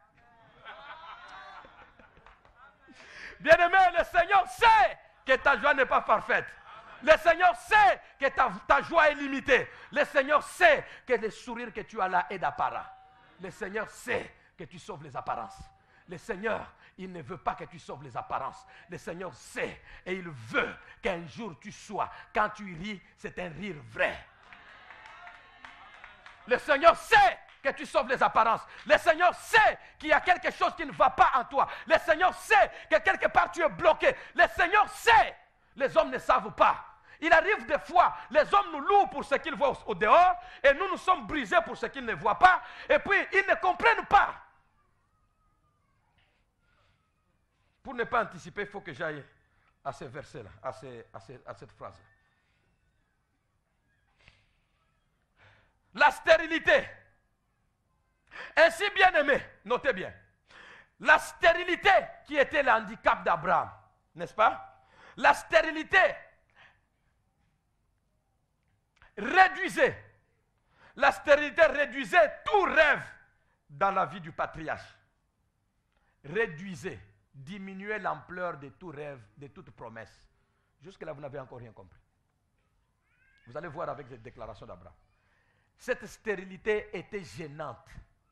Bien-aimé, le Seigneur sait que ta joie n'est pas parfaite. Le Seigneur sait que ta, ta joie est limitée. Le Seigneur sait que le sourire que tu as là est d'apparent. Le Seigneur sait que tu sauves les apparences. Le Seigneur, il il ne veut pas que tu sauves les apparences. Le Seigneur sait et il veut qu'un jour tu sois. Quand tu ris, c'est un rire vrai. Le Seigneur sait que tu sauves les apparences. Le Seigneur sait qu'il y a quelque chose qui ne va pas en toi. Le Seigneur sait que quelque part tu es bloqué. Le Seigneur sait. Les hommes ne savent pas. Il arrive des fois, les hommes nous louent pour ce qu'ils voient au, au dehors et nous nous sommes brisés pour ce qu'ils ne voient pas. Et puis, ils ne comprennent pas. Pour ne pas anticiper, il faut que j'aille à ce verset-là, à, ce, à, ce, à cette phrase-là. La stérilité. Ainsi, bien aimé, notez bien. La stérilité qui était le handicap d'Abraham, n'est-ce pas? La stérilité réduisait, la stérilité réduisait tout rêve dans la vie du patriarche. Réduisait, diminuait l'ampleur de tout rêve, de toute promesse. Jusque-là, vous n'avez encore rien compris. Vous allez voir avec cette déclaration d'Abraham. Cette stérilité était gênante.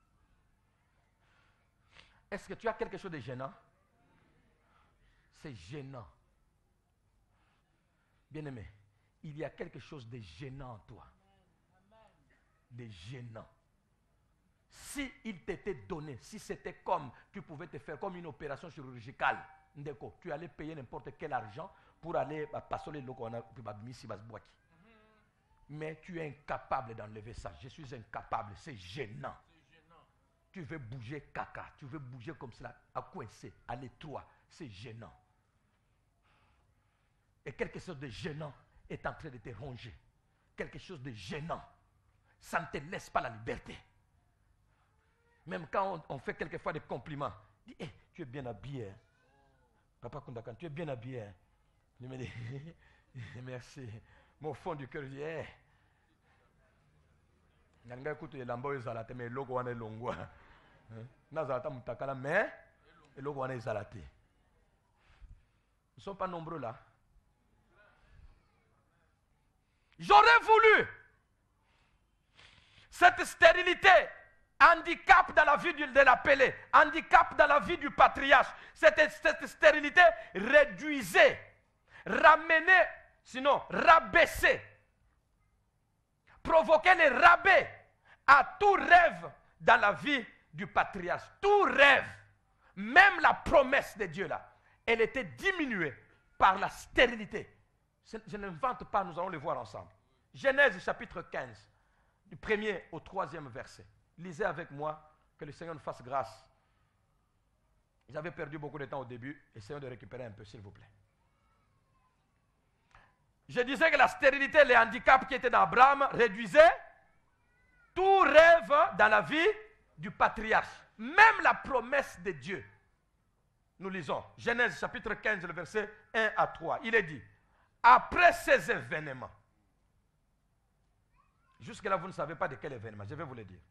Est-ce que tu as quelque chose de gênant? C'est gênant. Bien-aimé, il y a quelque chose de gênant en toi. De gênant. Si il t'était donné, si c'était comme, tu pouvais te faire comme une opération chirurgicale, ndeko, tu allais payer n'importe quel argent pour aller passer le loco, mais tu es incapable d'enlever ça. Je suis incapable, c'est gênant. Tu veux bouger caca, tu veux bouger comme cela, à coincer, à l'étroit, c'est gênant. Et quelque chose de gênant est en train de te ronger. Quelque chose de gênant. Ça ne te laisse pas la liberté. Même quand on, on fait quelquefois des compliments, dis, hey, tu es bien habillé. Hein? Papa Kundakan, tu es bien habillé. Hein? Je me dis, merci. Mais au fond du cœur, je dis, hey. Nanga écoute, il y a l'ambo ezalate, mais logo wane longwa. Nazalata mutakala, mais le logo wane ezalate. Nous ne sommes pas nombreux là. J'aurais voulu cette stérilité, handicap dans la vie de l'appelé, handicap dans la vie du patriarche, cette, cette stérilité réduisait, ramenait, sinon rabaissait, provoquait les rabais à tout rêve dans la vie du patriarche. Tout rêve, même la promesse de Dieu là, elle était diminuée par la stérilité. Je n'invente pas, nous allons le voir ensemble. Genèse chapitre quinze, du premier au troisième verset. Lisez avec moi, que le Seigneur nous fasse grâce. J'avais perdu beaucoup de temps au début, essayons de récupérer un peu, s'il vous plaît. Je disais que la stérilité, les handicaps qui étaient dans Abraham réduisaient tout rêve dans la vie du patriarche. Même la promesse de Dieu. Nous lisons Genèse chapitre quinze, le verset un à trois. Il est dit, après ces événements, jusque-là vous ne savez pas de quel événement, je vais vous le dire.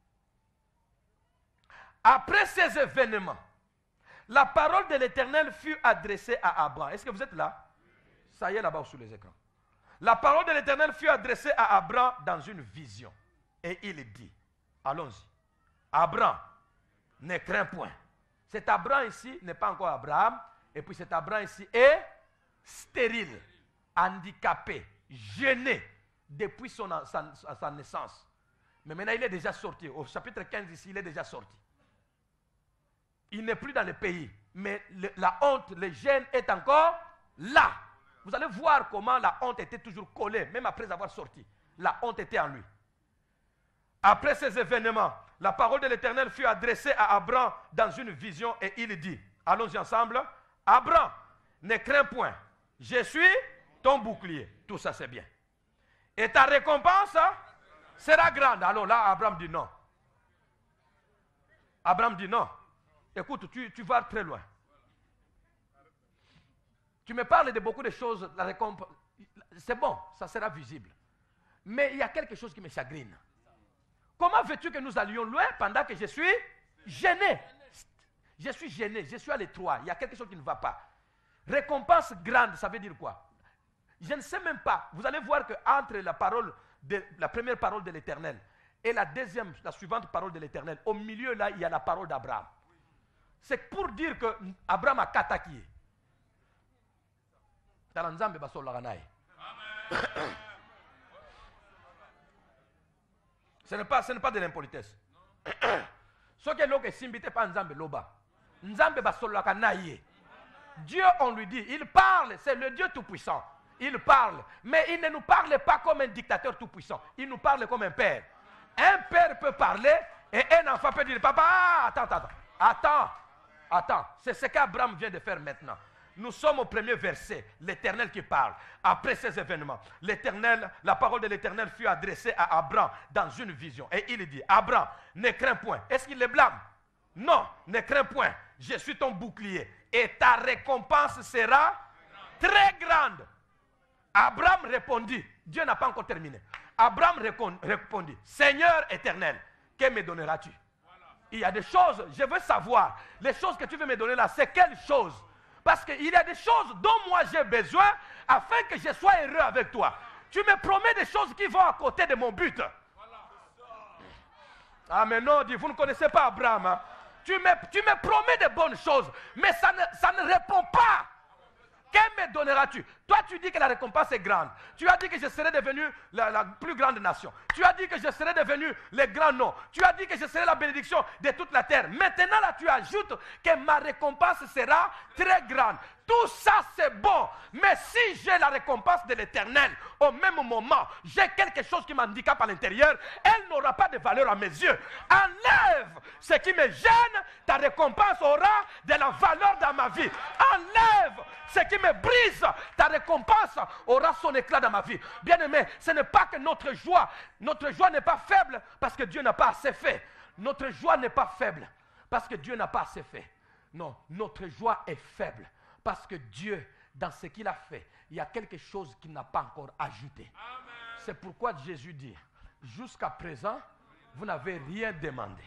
Après ces événements, la parole de l'Éternel fut adressée à Abraham. Est-ce que vous êtes là? Ça y est là-bas sous les écrans. La parole de l'Éternel fut adressée à Abraham dans une vision. Et il dit, allons-y, Abraham, ne crains point. Cet Abraham ici n'est pas encore Abraham, et puis cet Abraham ici est stérile, handicapé, gêné depuis son, sa, sa naissance. Mais maintenant il est déjà sorti. Au chapitre quinze ici, il est déjà sorti. Il n'est plus dans le pays, mais le, la honte, le gêne est encore là. Vous allez voir comment la honte était toujours collée, même après avoir sorti. La honte était en lui. Après ces événements, la parole de l'Éternel fut adressée à Abraham dans une vision et il dit, allons-y ensemble, Abraham, ne crains point, je suis ton bouclier. Tout ça c'est bien. Et ta récompense sera grande. Alors là, Abraham dit non. Abraham dit non. Écoute, tu, tu vas très loin. Tu me parles de beaucoup de choses, la récompense, c'est bon, ça sera visible. Mais il y a quelque chose qui me chagrine. Comment veux-tu que nous allions loin pendant que je suis gêné? Je suis gêné, je suis à l'étroit, il y a quelque chose qui ne va pas. Récompense grande, ça veut dire quoi? Je ne sais même pas. Vous allez voir qu'entre la parole de, la première parole de l'Éternel et la deuxième, la suivante parole de l'Éternel, au milieu là, il y a la parole d'Abraham. c'est pour dire que Abraham a kataki. Tala nzambe basolaka naye. Ce n'est pas, ce n'est pas de l'impolitesse. Ce qui est l'eau que simbite pas nzambe loba. Nzambe basolaka naye. Dieu, on lui dit, il parle, c'est le Dieu tout-puissant. Il parle, mais il ne nous parle pas comme un dictateur tout-puissant. Il nous parle comme un père. Un père peut parler et un enfant peut dire, papa, ah, attends, attends, attends, attends. C'est ce qu'Abraham vient de faire maintenant. Nous sommes au premier verset, l'Éternel qui parle. Après ces événements, l'Éternel, la parole de l'Éternel fut adressée à Abraham dans une vision. Et il dit, Abraham, ne crains point. Est-ce qu'il les blâme? Non, ne crains point. Je suis ton bouclier. Et ta récompense sera très grande. Abraham répondit, Dieu n'a pas encore terminé. Abraham répondit, Seigneur éternel, que me donneras-tu? Il y a des choses, je veux savoir, les choses que tu veux me donner là, c'est quelles choses? Parce qu'il y a des choses dont moi j'ai besoin afin que je sois heureux avec toi. Tu me promets des choses qui vont à côté de mon but. Ah mais non, dit, vous ne connaissez pas Abraham. Hein? Tu, me, tu me promets de bonnes choses, mais ça ne, ça ne répond pas. Que me donneras-tu? Toi, tu dis que la récompense est grande. Tu as dit que je serai devenu la, la plus grande nation. Tu as dit que je serai devenu le grand nom. Tu as dit que je serai la bénédiction de toute la terre. Maintenant, là, tu ajoutes que ma récompense sera très grande. Tout ça, c'est bon. Mais si j'ai la récompense de l'Éternel, au même moment, j'ai quelque chose qui m'handicape à l'intérieur, elle n'aura pas de valeur à mes yeux. Enlève ce qui me gêne, ta récompense aura de la valeur dans ma vie. Enlève ce qui me brise, ta récompense aura son éclat dans ma vie. Bien-aimé, ce n'est pas que notre joie, notre joie n'est pas faible parce que Dieu n'a pas assez fait. Notre joie n'est pas faible parce que Dieu n'a pas assez fait. Non, notre joie est faible parce que Dieu, dans ce qu'il a fait, il y a quelque chose qu'il n'a pas encore ajouté. C'est pourquoi Jésus dit, jusqu'à présent, vous n'avez rien demandé.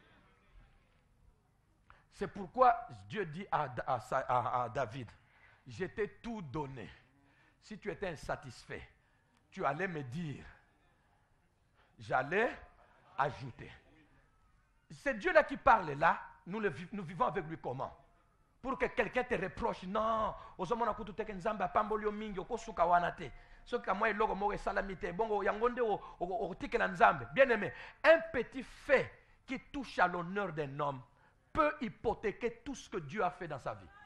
C'est pourquoi Dieu dit à, à, à, à David, je t'ai tout donné. Si tu étais insatisfait, tu allais me dire, j'allais ajouter. C'est Dieu là qui parle là, nous, le, nous vivons avec lui comment? Pour que quelqu'un te reproche, non, ozomona kutu teke nzamba pambolio mingi okosuka wanate. Ce que moi logo mo salamite bongo yangonde o o tike la nzambe. Bien aimé, un petit fait qui touche à l'honneur d'un homme peut hypothéquer tout ce que Dieu a fait dans sa vie.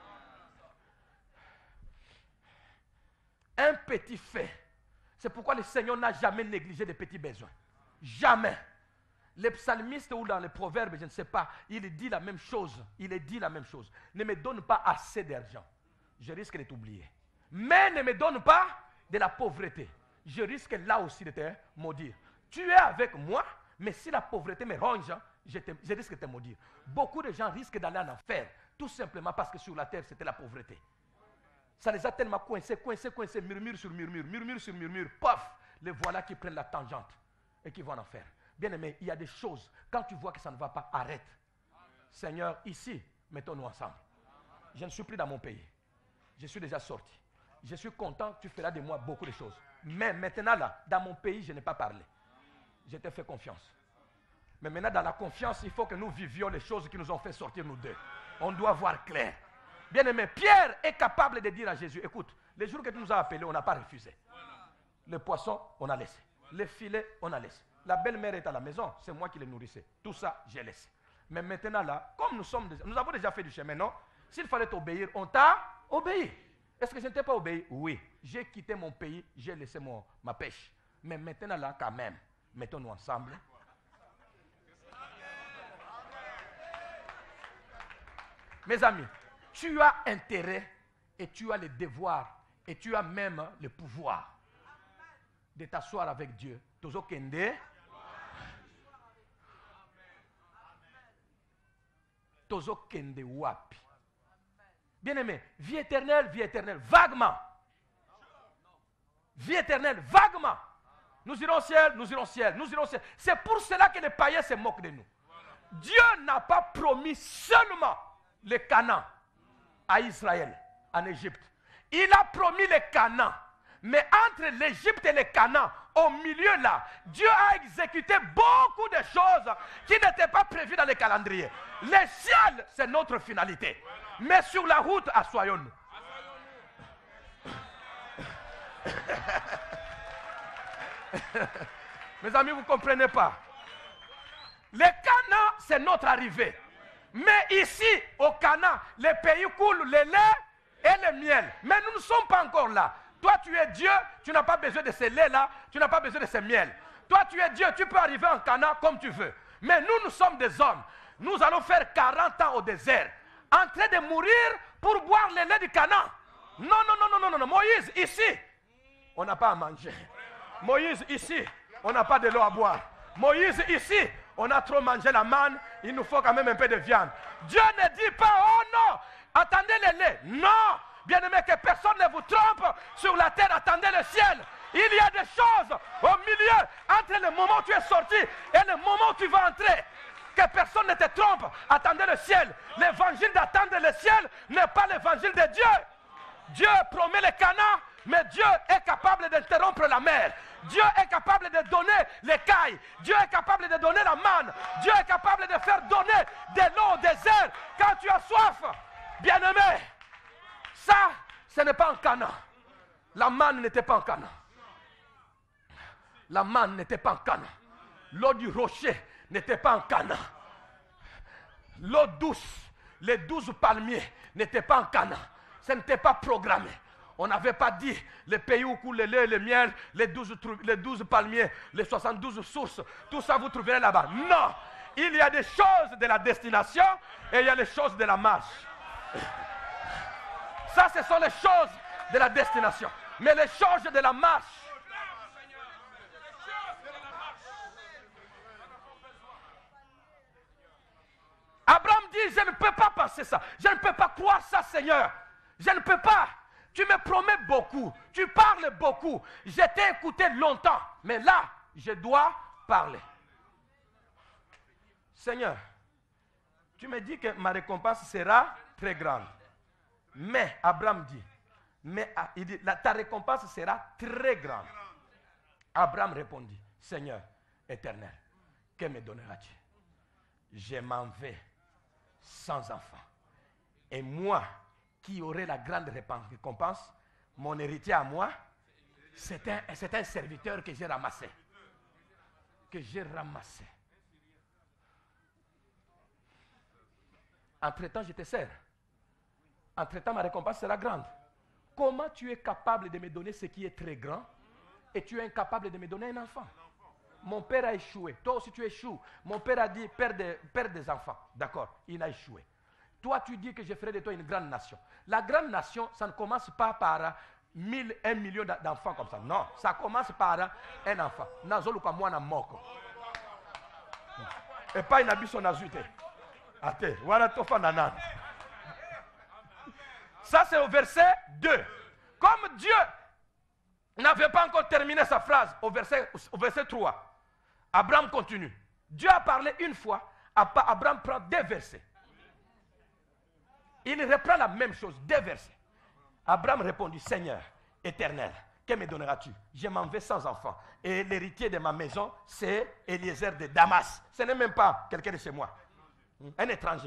Un petit fait. C'est pourquoi le Seigneur n'a jamais négligé les petits besoins. Jamais. Les psalmistes ou dans les proverbes, je ne sais pas, il dit la même chose. Il dit la même chose. Ne me donne pas assez d'argent. Je risque de t'oublier. Mais ne me donne pas de la pauvreté. Je risque là aussi de te maudire. Tu es avec moi, mais si la pauvreté me ronge, je, te, je risque de te maudire. Beaucoup de gens risquent d'aller en enfer, tout simplement parce que sur la terre, c'était la pauvreté. Ça les a tellement coincés, coincés, coincés, murmure sur murmure, murmure sur murmure, paf, les voilà qui prennent la tangente et qui vont en enfer. Bien aimé, il y a des choses, quand tu vois que ça ne va pas, arrête. Seigneur, ici, mettons-nous ensemble. Je ne suis plus dans mon pays. Je suis déjà sorti. Je suis content, tu feras de moi beaucoup de choses. Mais maintenant là, dans mon pays, je n'ai pas parlé. Je t'ai fait confiance. Mais maintenant, dans la confiance, il faut que nous vivions les choses qui nous ont fait sortir nous deux. On doit voir clair. Bien aimé, Pierre est capable de dire à Jésus, écoute, les jours que tu nous as appelés, on n'a pas refusé. Le poisson, on a laissé. Les filets, on a laissé. La belle-mère est à la maison, c'est moi qui les nourrissais. Tout ça, j'ai laissé. Mais maintenant là, comme nous sommes, déjà, nous avons déjà fait du chemin, non? S'il fallait t'obéir, on t'a obéi. Est-ce que je ne t'ai pas obéi? Oui. J'ai quitté mon pays, j'ai laissé mon, ma pêche. Mais maintenant là, quand même, mettons-nous ensemble. Mes amis, tu as intérêt et tu as le devoir et tu as même le pouvoir de t'asseoir avec Dieu. Tozo kende. Tozo kende wapi. Bien aimé, vie éternelle, vie éternelle, vaguement. Vie éternelle, vaguement. Nous irons au ciel, nous irons au ciel, nous irons au ciel. C'est pour cela que les païens se moquent de nous. Dieu n'a pas promis seulement le Canaan à Israël, en Égypte. Il a promis le Canaan, Mais entre l'Égypte et le Canaan, au milieu là, Dieu a exécuté beaucoup de choses qui n'étaient pas prévues dans le calendrier. Le ciel, c'est notre finalité. Mais sur la route, assoyons-nous. Mes amis, vous ne comprenez pas. Le Canaan, c'est notre arrivée. Mais ici, au Canaan, le pays coule le lait et le miel. Mais nous ne sommes pas encore là. Toi, tu es Dieu, tu n'as pas besoin de ce lait-là, tu n'as pas besoin de ce miel. Toi, tu es Dieu, tu peux arriver en Canaan comme tu veux. Mais nous, nous sommes des hommes. Nous allons faire quarante ans au désert, en train de mourir pour boire le lait du Canaan. Non, non, non, non, non, non. Moïse, ici, on n'a pas à manger. Moïse, ici, on n'a pas de l'eau à boire. Moïse, ici, on a trop mangé la manne, il nous faut quand même un peu de viande. Dieu ne dit pas, oh non, attendez le lait. Non, bien aimé, que personne ne vous trompe sur la terre, attendez le ciel. Il y a des choses au milieu, entre le moment où tu es sorti et le moment où tu vas entrer. Que personne ne te trompe, attendez le ciel. L'évangile d'attendre le ciel n'est pas l'évangile de Dieu. Dieu promet le Canaan, mais Dieu est capable d'interrompre la mer. Dieu est capable de donner l'écaille. Dieu est capable de donner la manne. Dieu est capable de faire donner de l'eau au désert quand tu as soif. Bien-aimé, ça, ce n'est pas en Canaan. La manne n'était pas en Canaan. La manne n'était pas en Canaan. L'eau du rocher n'était pas en Canaan. L'eau douce, les douze palmiers n'étaient pas en Canaan. Ce n'était pas programmé. On n'avait pas dit le pays où coule le lait et le miel, les douze, les douze palmiers, les soixante-douze sources, tout ça vous trouverez là-bas. Non, il y a des choses de la destination et il y a les choses de la marche. Ça, ce sont les choses de la destination. Mais les choses de la marche, Abraham dit, je ne peux pas penser ça. Je ne peux pas croire ça, Seigneur. Je ne peux pas. Tu me promets beaucoup. Tu parles beaucoup. Je t'ai écouté longtemps. Mais là, je dois parler. Seigneur, tu me dis que ma récompense sera très grande. Mais, Abraham dit, mais il dit, ta récompense sera très grande. Abraham répondit, Seigneur éternel, que me donneras-tu? Je m'en vais sans enfant. Et moi, qui aurai la grande récompense, mon héritier à moi, c'est un, c'est un serviteur que j'ai ramassé. Que j'ai ramassé. Entre-temps, je te sers. Entre-temps, ma récompense sera grande. Comment tu es capable de me donner ce qui est très grand et tu es incapable de me donner un enfant? Mon père a échoué. Toi aussi, tu échoues. Mon père a dit, père, de, père des enfants. D'accord, il a échoué. Toi, tu dis que je ferai de toi une grande nation. La grande nation, ça ne commence pas par mille, un million d'enfants comme ça. Non, ça commence par un enfant. Nazoluka mwana moko. Et pas une abisso nazute. Ate, voilà tofa nanan. Ça, c'est au verset deux. Comme Dieu n'avait pas encore terminé sa phrase, au verset, au verset trois, Abraham continue. Dieu a parlé une fois, Abraham prend deux versets. Il reprend la même chose, deux versets. Abraham répondit, Seigneur éternel, que me donneras-tu? Je m'en vais sans enfant. Et l'héritier de ma maison, c'est Eliezer de Damas. Ce n'est même pas quelqu'un de chez moi. Un étranger.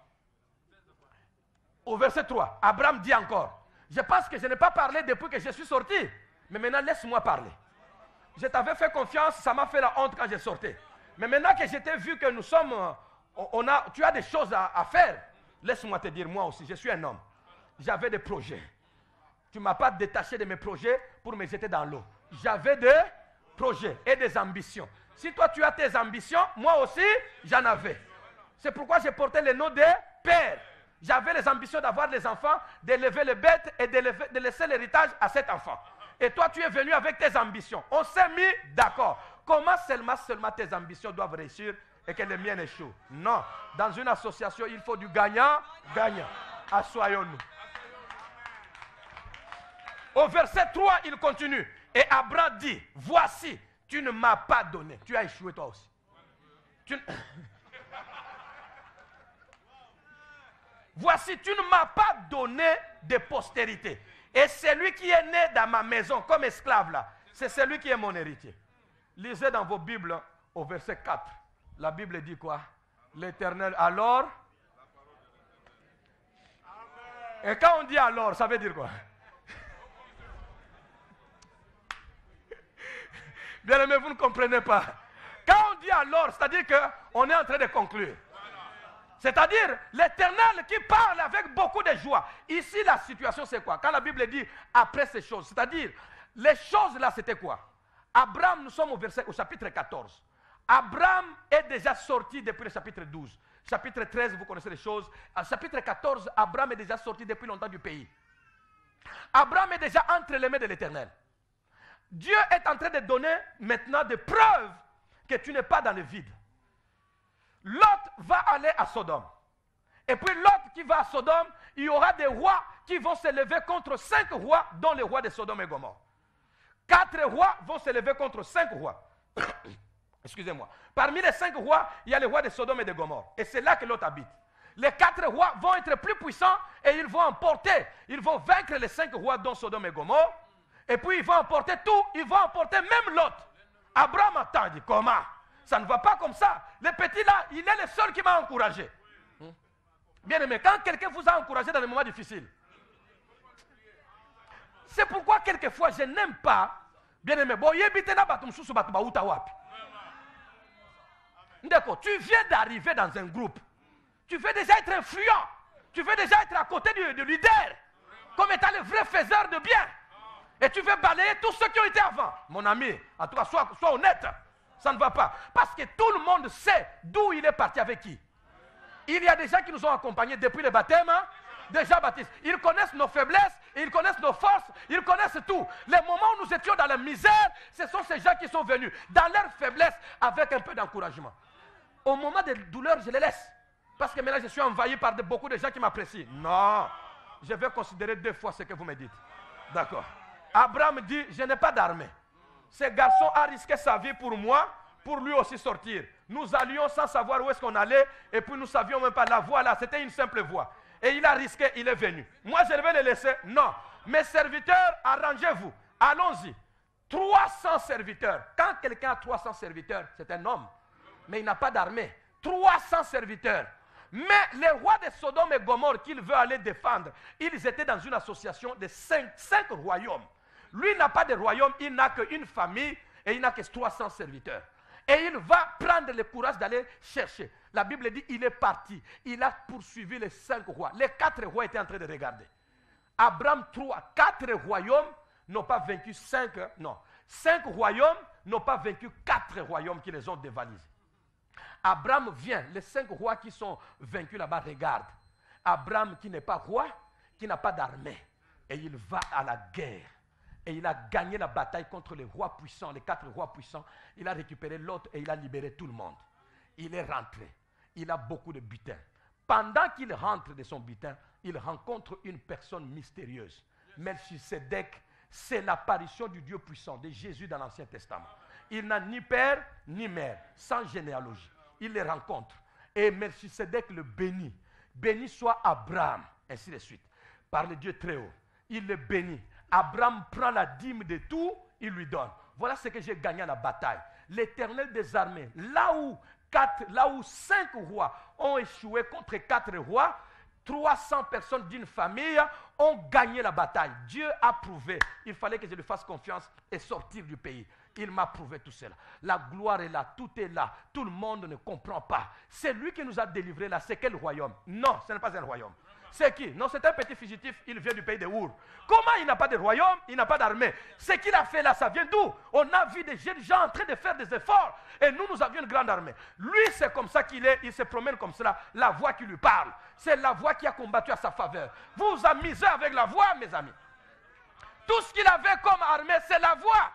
Au verset trois, Abraham dit encore, je pense que je n'ai pas parlé depuis que je suis sorti. Mais maintenant, laisse-moi parler. Je t'avais fait confiance, ça m'a fait la honte quand j'ai sorti. Mais maintenant que je t'ai vu que nous sommes, on a, tu as des choses à, à faire, laisse-moi te dire, moi aussi, je suis un homme. J'avais des projets. Tu ne m'as pas détaché de mes projets pour me jeter dans l'eau. J'avais des projets et des ambitions. Si toi, tu as tes ambitions, moi aussi, j'en avais. C'est pourquoi j'ai porté le nom de père. J'avais les ambitions d'avoir des enfants, d'élever les bêtes et de, de laisser l'héritage à cet enfant. Et toi, tu es venu avec tes ambitions. On s'est mis d'accord. Comment seulement, seulement tes ambitions doivent réussir et que les miennes échouent? Non. Dans une association, il faut du gagnant-gagnant. Assoyons-nous. Au verset trois, il continue. Et Abraham dit, voici, tu ne m'as pas donné. Tu as échoué toi aussi. Tu... Voici, tu ne m'as pas donné de postérité. Et celui qui est né dans ma maison comme esclave là, c'est celui qui est mon héritier. Lisez dans vos Bibles au verset quatre. La Bible dit quoi? L'Éternel alors. Et quand on dit alors, ça veut dire quoi? Bien aimé, vous ne comprenez pas. Quand on dit alors, c'est-à-dire qu'on est en train de conclure. C'est-à-dire l'Éternel qui parle avec beaucoup de joie. Ici, la situation, c'est quoi? Quand la Bible dit après ces choses, c'est-à-dire les choses là, c'était quoi? Abraham, nous sommes au, verset, au chapitre quatorze. Abraham est déjà sorti depuis le chapitre douze. Chapitre treize, vous connaissez les choses. Au chapitre quatorze, Abraham est déjà sorti depuis longtemps du pays. Abraham est déjà entre les mains de l'Éternel. Dieu est en train de donner maintenant des preuves que tu n'es pas dans le vide. Lot va aller à Sodome. Et puis Lot qui va à Sodome, il y aura des rois qui vont se lever contre cinq rois, dont les rois de Sodome et Gomorrhe. Quatre rois vont se lever contre cinq rois. Excusez-moi. Parmi les cinq rois, il y a les rois de Sodome et de Gomorrhe. Et c'est là que Lot habite. Les quatre rois vont être plus puissants et ils vont emporter, ils vont vaincre les cinq rois dont Sodome et Gomorrhe. Et puis ils vont emporter tout, ils vont emporter même Lot. Abraham attend, il dit comment? Ça ne va pas comme ça. Le petit là, il est le seul qui m'a encouragé. Hmm? Bien aimé, quand quelqu'un vous a encouragé dans les moments difficiles, c'est pourquoi quelquefois je n'aime pas, bien aimé, bon, tu viens d'arriver dans un groupe, tu veux déjà être influent, tu veux déjà être à côté du, du leader, comme étant le vrai faiseur de bien. Et tu veux balayer tous ceux qui ont été avant. Mon ami, en tout cas, sois, sois honnête. Ça ne va pas. Parce que tout le monde sait d'où il est parti avec qui. Il y a des gens qui nous ont accompagnés depuis le baptême, hein, déjà baptisés. Ils connaissent nos faiblesses, ils connaissent nos forces, ils connaissent tout. Les moments où nous étions dans la misère, ce sont ces gens qui sont venus dans leur faiblesse avec un peu d'encouragement. Au moment de douleur, je les laisse. Parce que maintenant, je suis envahi par de, beaucoup de gens qui m'apprécient. Non, je vais considérer deux fois ce que vous me dites. D'accord. Abraham dit, je n'ai pas d'armée. Ce garçon a risqué sa vie pour moi, pour lui aussi sortir. Nous allions sans savoir où est-ce qu'on allait, et puis nous ne savions même pas la voie là, c'était une simple voie. Et il a risqué, il est venu. Moi, je vais le laisser. Non. Mes serviteurs, arrangez-vous. Allons-y. trois cents serviteurs. Quand quelqu'un a trois cents serviteurs, c'est un homme. Mais il n'a pas d'armée. trois cents serviteurs. Mais les rois de Sodome et Gomorrhe qu'il veut aller défendre, ils étaient dans une association de cinq, cinq royaumes. Lui n'a pas de royaume, il n'a qu'une famille et il n'a que trois cents serviteurs. Et il va prendre le courage d'aller chercher. La Bible dit il est parti. Il a poursuivi les cinq rois. Les quatre rois étaient en train de regarder. Abraham, trois, quatre royaumes n'ont pas vaincu cinq, non. Cinq royaumes n'ont pas vaincu quatre royaumes qui les ont dévalisés. Abraham vient, les cinq rois qui sont vaincus là-bas regardent. Abraham qui n'est pas roi, qui n'a pas d'armée. Et il va à la guerre. Et il a gagné la bataille contre les rois puissants, les quatre rois puissants. Il a récupéré l'autre et il a libéré tout le monde. Il est rentré. Il a beaucoup de butin. Pendant qu'il rentre de son butin, il rencontre une personne mystérieuse. Melchisedec, c'est l'apparition du Dieu puissant, de Jésus dans l'Ancien Testament. Il n'a ni père ni mère, sans généalogie. Il les rencontre. Et Melchisedec le bénit. Béni soit Abraham, ainsi de suite. Par le Dieu très haut. Il le bénit. Abraham prend la dîme de tout, il lui donne. Voilà ce que j'ai gagné à la bataille. L'Éternel des armées, là où, quatre, là où cinq rois ont échoué contre quatre rois, trois cents personnes d'une famille ont gagné la bataille. Dieu a prouvé. Il fallait que je lui fasse confiance et sortir du pays. Il m'a prouvé tout cela. La gloire est là, tout est là. Tout le monde ne comprend pas. C'est lui qui nous a délivrés là. C'est quel royaume? Non, ce n'est pas un royaume. C'est qui? Non, c'est un petit fugitif, il vient du pays de Our. Comment il n'a pas de royaume, il n'a pas d'armée? Ce qu'il a fait là, ça vient d'où? On a vu des jeunes gens en train de faire des efforts. Et nous, nous avions une grande armée. Lui, c'est comme ça qu'il est, il se promène comme cela. La voix qui lui parle, c'est la voix qui a combattu à sa faveur. Vous vous amusez avec la voix, mes amis. Tout ce qu'il avait comme armée, c'est la voix.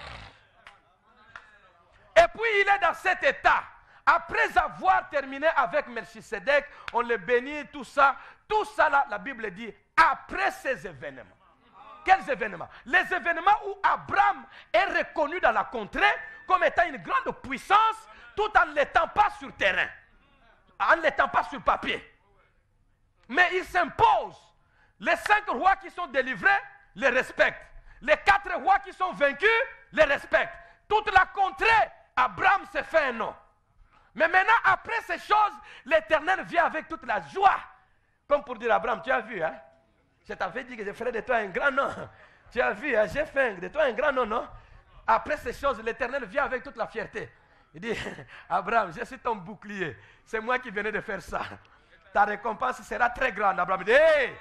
Et puis, il est dans cet état. Après avoir terminé avec Melchisedec, on le bénit, tout ça. Tout ça, là, la Bible dit, après ces événements. Quels événements? Les événements où Abraham est reconnu dans la contrée comme étant une grande puissance, tout en ne l'étant pas sur terrain, en ne l'étant pas sur papier. Mais il s'impose. Les cinq rois qui sont délivrés, les respectent. Les quatre rois qui sont vaincus les respectent. Toute la contrée, Abraham s'est fait un nom. Mais maintenant, après ces choses, l'Éternel vient avec toute la joie. Comme pour dire, Abraham, tu as vu, hein? Je t'avais dit que je ferais de toi un grand nom. Tu as vu, hein? J'ai fait de toi un grand nom, non? Après ces choses, l'Éternel vient avec toute la fierté. Il dit, Abraham, je suis ton bouclier. C'est moi qui venais de faire ça. Ta récompense sera très grande. Abraham dit, hé!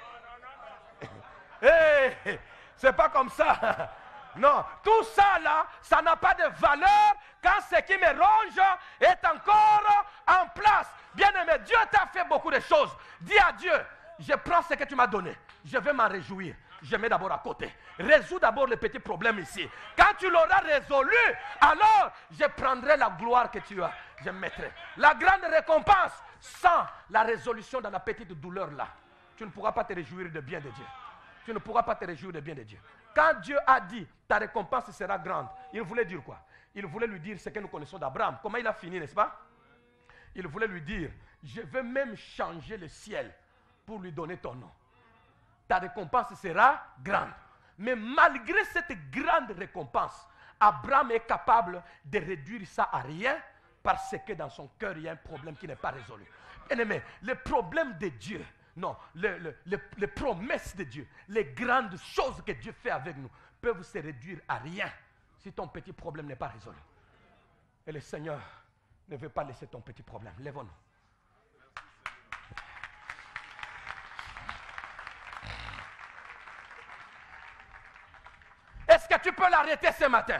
Hé! C'est pas comme ça. Non, tout ça là, ça n'a pas de valeur quand ce qui me ronge est encore en place. Bien-aimé, Dieu t'a fait beaucoup de choses. Dis à Dieu, je prends ce que tu m'as donné. Je vais m'en réjouir. Je mets d'abord à côté. Résous d'abord les petits problèmes ici. Quand tu l'auras résolu, alors je prendrai la gloire que tu as. Je mettrai la grande récompense sans la résolution dans la petite douleur là. Tu ne pourras pas te réjouir de bien de Dieu. Tu ne pourras pas te réjouir de bien de Dieu. Quand Dieu a dit, ta récompense sera grande, il voulait dire quoi? Il voulait lui dire ce que nous connaissons d'Abraham. Comment il a fini, n'est-ce pas? Il voulait lui dire, je vais même changer le ciel pour lui donner ton nom. Ta récompense sera grande. Mais malgré cette grande récompense, Abraham est capable de réduire ça à rien parce que dans son cœur, il y a un problème qui n'est pas résolu. Bien-aimé, le problème de Dieu, non, le, le, le, les promesses de Dieu, les grandes choses que Dieu fait avec nous peuvent se réduire à rien si ton petit problème n'est pas résolu. Et le Seigneur ne veut pas laisser ton petit problème. Lève-nous. Est-ce que tu peux l'arrêter ce matin?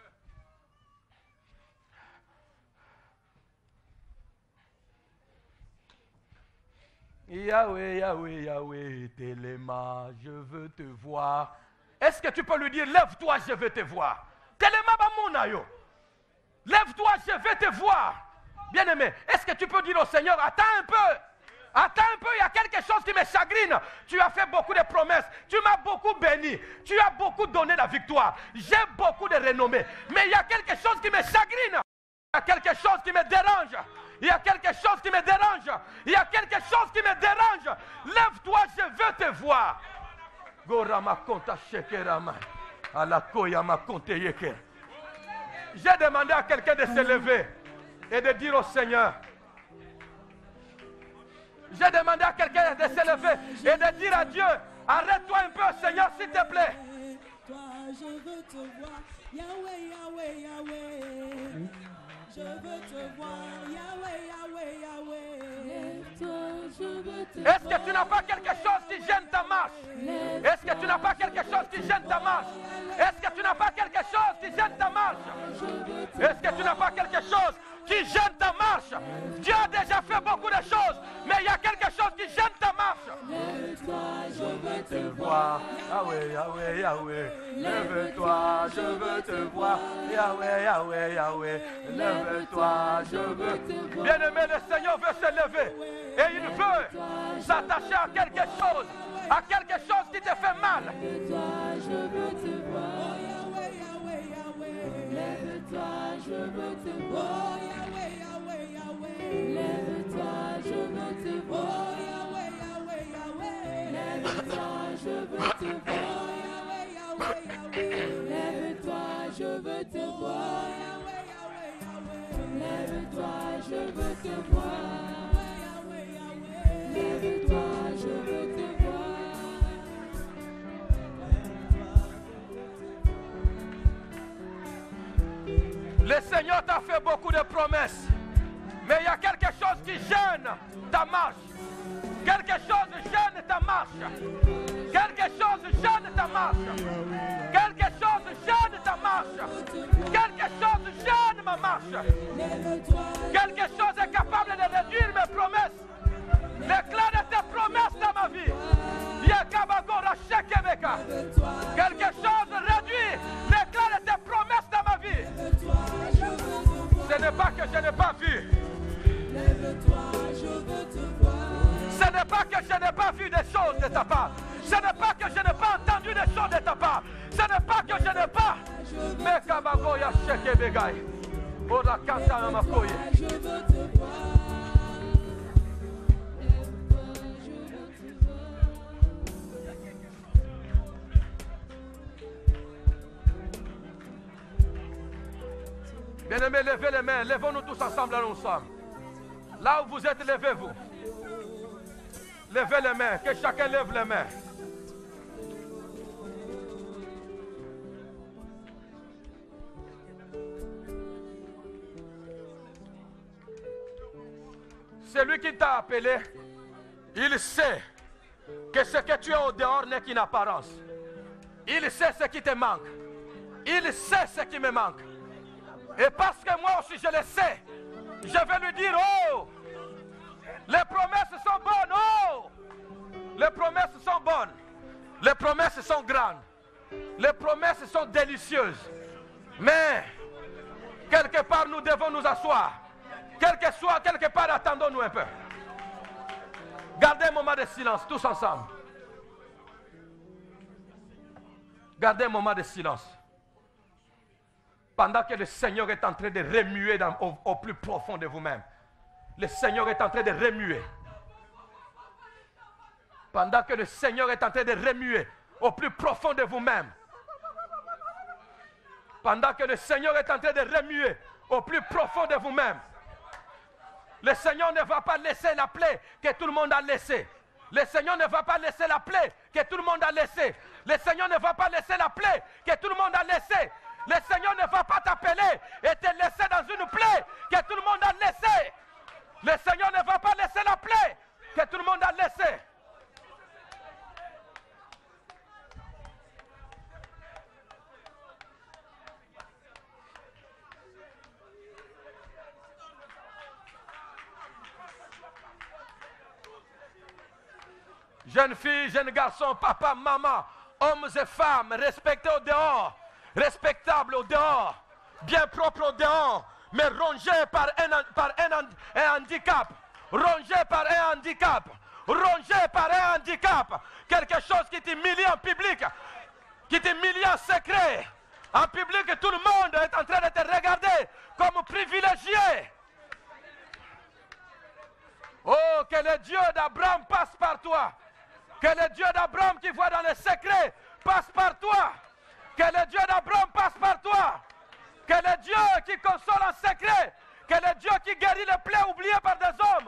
Yahweh, Yahweh, Yahweh, Téléma, je veux te voir. Est-ce que tu peux lui dire, lève-toi, je veux te voir? Téléma, bamunayo. Lève-toi, je veux te voir. Bien-aimé, est-ce que tu peux dire au Seigneur, attends un peu. Attends un peu, il y a quelque chose qui me chagrine. Tu as fait beaucoup de promesses. Tu m'as beaucoup béni. Tu as beaucoup donné la victoire. J'ai beaucoup de renommée. Mais il y a quelque chose qui me chagrine. Il y a quelque chose qui me dérange. Il y a quelque chose qui me dérange. Il y a quelque chose qui me dérange. Lève-toi, je veux te voir. J'ai demandé à quelqu'un de se lever et de dire au Seigneur. J'ai demandé à quelqu'un de se lever et de dire à Dieu, arrête-toi un peu, Seigneur, s'il te plaît. Toi, je veux te voir, Yahweh, Yahweh, Yahweh. Je veux te voir, Yahweh, Yahweh, Yahweh. Lève-toi, je veux te voir. Est-ce que tu n'as pas quelque chose qui gêne ta marche? Est-ce que tu n'as pas quelque chose qui gêne ta marche? Est-ce que tu n'as pas quelque chose qui gêne ta marche? Est-ce que tu n'as pas quelque chose qui gêne ta marche? Dieu a déjà fait beaucoup de choses, mais il y a quelque chose qui gêne ta marche. Lève-toi, je veux te voir. Yahweh, Yahweh, Yahweh. Lève-toi, je veux te voir. Yahweh, Yahweh, Yahweh. Lève-toi, je veux te voir. Bien-aimé, le Seigneur veut se lever et il veut s'attacher à quelque chose, à quelque chose qui te fait mal. Lève-toi, je veux te voir. Yahweh, Yahweh, Yahweh. Lève-toi, je veux te voir. Yahweh, Yahweh, Yahweh. Lève-toi, je veux te voir. Yahweh, Yahweh, Yahweh. Lève-toi, je veux te voir. Yahweh, Yahweh, Yahweh. Lève-toi, je veux te voir. Yahweh, Yahweh, Yahweh. Lève-toi, je veux te voir. Yahweh, Yahweh, Yahweh. Lève-toi, je veux te voir. Le Seigneur t'a fait beaucoup de promesses, mais il y a quelque chose qui gêne ta marche. Quelque chose gêne ta marche. Quelque chose gêne ta marche. Quelque chose gêne ta marche. Quelque chose gêne ma marche. Quelque chose est capable de réduire mes promesses. L'éclat de tes promesses dans ma vie. Quelque chose réduit l'éclat de tes promesses dans ma vie. Ce n'est pas que je n'ai pas vu. Ce n'est pas que je n'ai pas vu des choses de ta part. Ce n'est pas que je n'ai pas entendu des choses de ta part. Ce n'est pas que je n'ai pas. Mais Kabagoya Sheke Begai. Ora Kanta Amakoye. Bien-aimés, levez les mains. Levons-nous tous ensemble là où nous sommes. Là où vous êtes, levez-vous. Levez les mains. Que chacun lève les mains. Celui qui t'a appelé, il sait que ce que tu as au dehors n'est qu'une apparence. Il sait ce qui te manque. Il sait ce qui me manque. Et parce que moi aussi je le sais, je vais lui dire, oh, les promesses sont bonnes, oh, les promesses sont bonnes, les promesses sont grandes, les promesses sont délicieuses. Mais, quelque part nous devons nous asseoir. Quelque soit, quelque part, attendons-nous un peu. Gardez un moment de silence, tous ensemble. Gardez un moment de silence. Pendant que le Seigneur est en train de remuer dans, au, au plus profond de vous-même. Le Seigneur est en train de remuer. Pendant que le Seigneur est en train de remuer au plus profond de vous-même. Pendant que le Seigneur est en train de remuer au plus profond de vous-même. Le Seigneur ne va pas laisser la plaie que tout le monde a laissée. Le Seigneur ne va pas laisser la plaie que tout le monde a laissée. Le Seigneur ne va pas laisser la plaie que tout le monde a laissée. Le Seigneur ne va pas t'appeler et te laisser dans une plaie que tout le monde a laissée. Le Seigneur ne va pas laisser la plaie que tout le monde a laissée. Jeunes filles, jeunes garçons, papa, maman, hommes et femmes, respectés au dehors, respectables au dehors, bien propres au dehors, mais rongés par un, par un, un handicap, rongés par un handicap, rongés par un handicap, quelque chose qui t'humilie en public, qui t'humilie en secret. En public, tout le monde est en train de te regarder comme privilégié. Oh, que le Dieu d'Abraham passe par toi. Que le Dieu d'Abraham qui voit dans les secrets passe par toi. Que le Dieu d'Abraham passe par toi. Que le Dieu qui console en secret. Que le Dieu qui guérit les plaies oubliées par des hommes.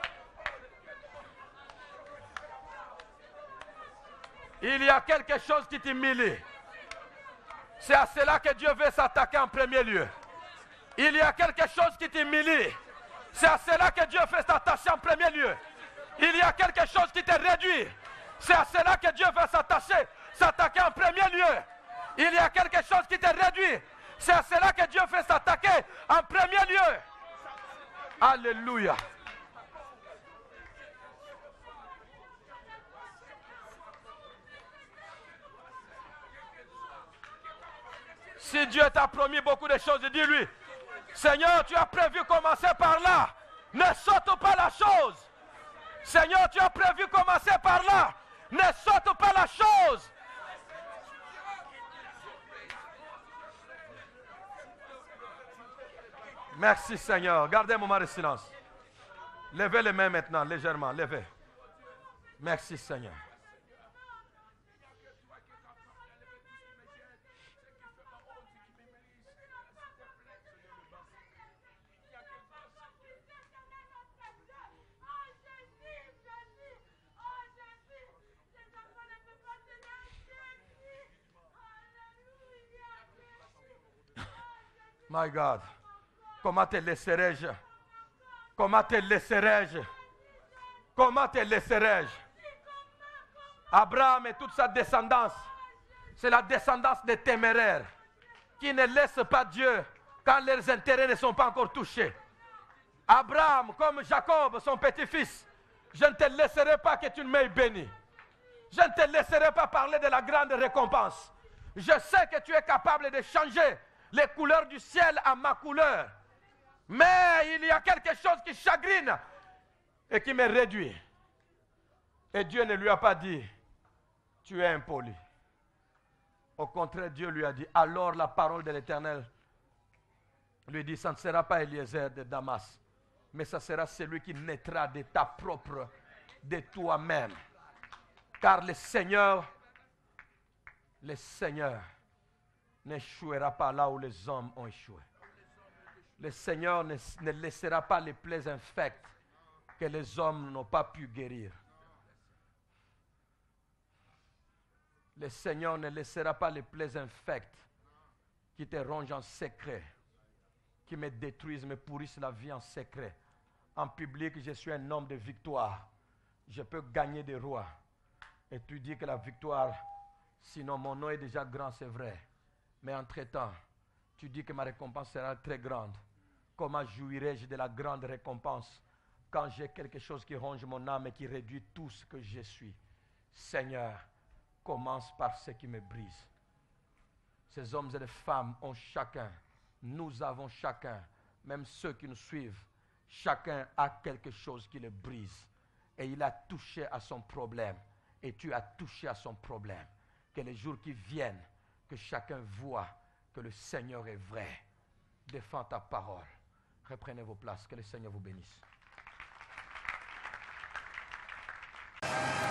Il y a quelque chose qui t'humilie. C'est à cela que Dieu veut s'attaquer en premier lieu. Il y a quelque chose qui t'humilie. C'est à cela que Dieu veut s'attacher en premier lieu. Il y a quelque chose qui te réduit. C'est à cela que Dieu veut s'attacher, s'attaquer en premier lieu. Il y a quelque chose qui te réduit. C'est à cela que Dieu veut s'attaquer en premier lieu. Alléluia. Si Dieu t'a promis beaucoup de choses, dis-lui, Seigneur, tu as prévu commencer par là. Ne saute pas la chose. Seigneur, tu as prévu commencer par là. Ne saute pas la chose. Merci Seigneur. Gardez un moment de silence. Levez les mains maintenant, légèrement. Levez. Merci Seigneur. My God, comment te laisserai-je? Comment te laisserai-je? Comment te laisserai-je? Abraham et toute sa descendance, c'est la descendance des téméraires qui ne laissent pas Dieu quand leurs intérêts ne sont pas encore touchés. Abraham, comme Jacob, son petit-fils, je ne te laisserai pas que tu ne m'aies béni. Je ne te laisserai pas parler de la grande récompense. Je sais que tu es capable de changer les couleurs du ciel à ma couleur. Mais il y a quelque chose qui chagrine et qui me réduit. Et Dieu ne lui a pas dit, tu es impoli. Au contraire, Dieu lui a dit, alors la parole de l'Éternel lui dit, ça ne sera pas Eliezer de Damas, mais ça sera celui qui naîtra de ta propre, de toi-même. Car le Seigneur, le Seigneur n'échouera pas là où les hommes ont échoué. Le Seigneur ne, ne laissera pas les plaies infectes que les hommes n'ont pas pu guérir. Le Seigneur ne laissera pas les plaies infectes qui te rongent en secret, qui me détruisent, me pourrissent la vie en secret. En public, je suis un homme de victoire. Je peux gagner des rois. Et tu dis que la victoire, sinon mon nom est déjà grand, c'est vrai. Mais entre-temps, tu dis que ma récompense sera très grande. Comment jouirai-je de la grande récompense quand j'ai quelque chose qui ronge mon âme et qui réduit tout ce que je suis? Seigneur, commence par ce qui me brise. Ces hommes et les femmes ont chacun, nous avons chacun, même ceux qui nous suivent, chacun a quelque chose qui le brise. Et il a touché à son problème. Et tu as touché à son problème. Que les jours qui viennent, que chacun voit que le Seigneur est vrai. Défends ta parole. Reprenez vos places. Que le Seigneur vous bénisse.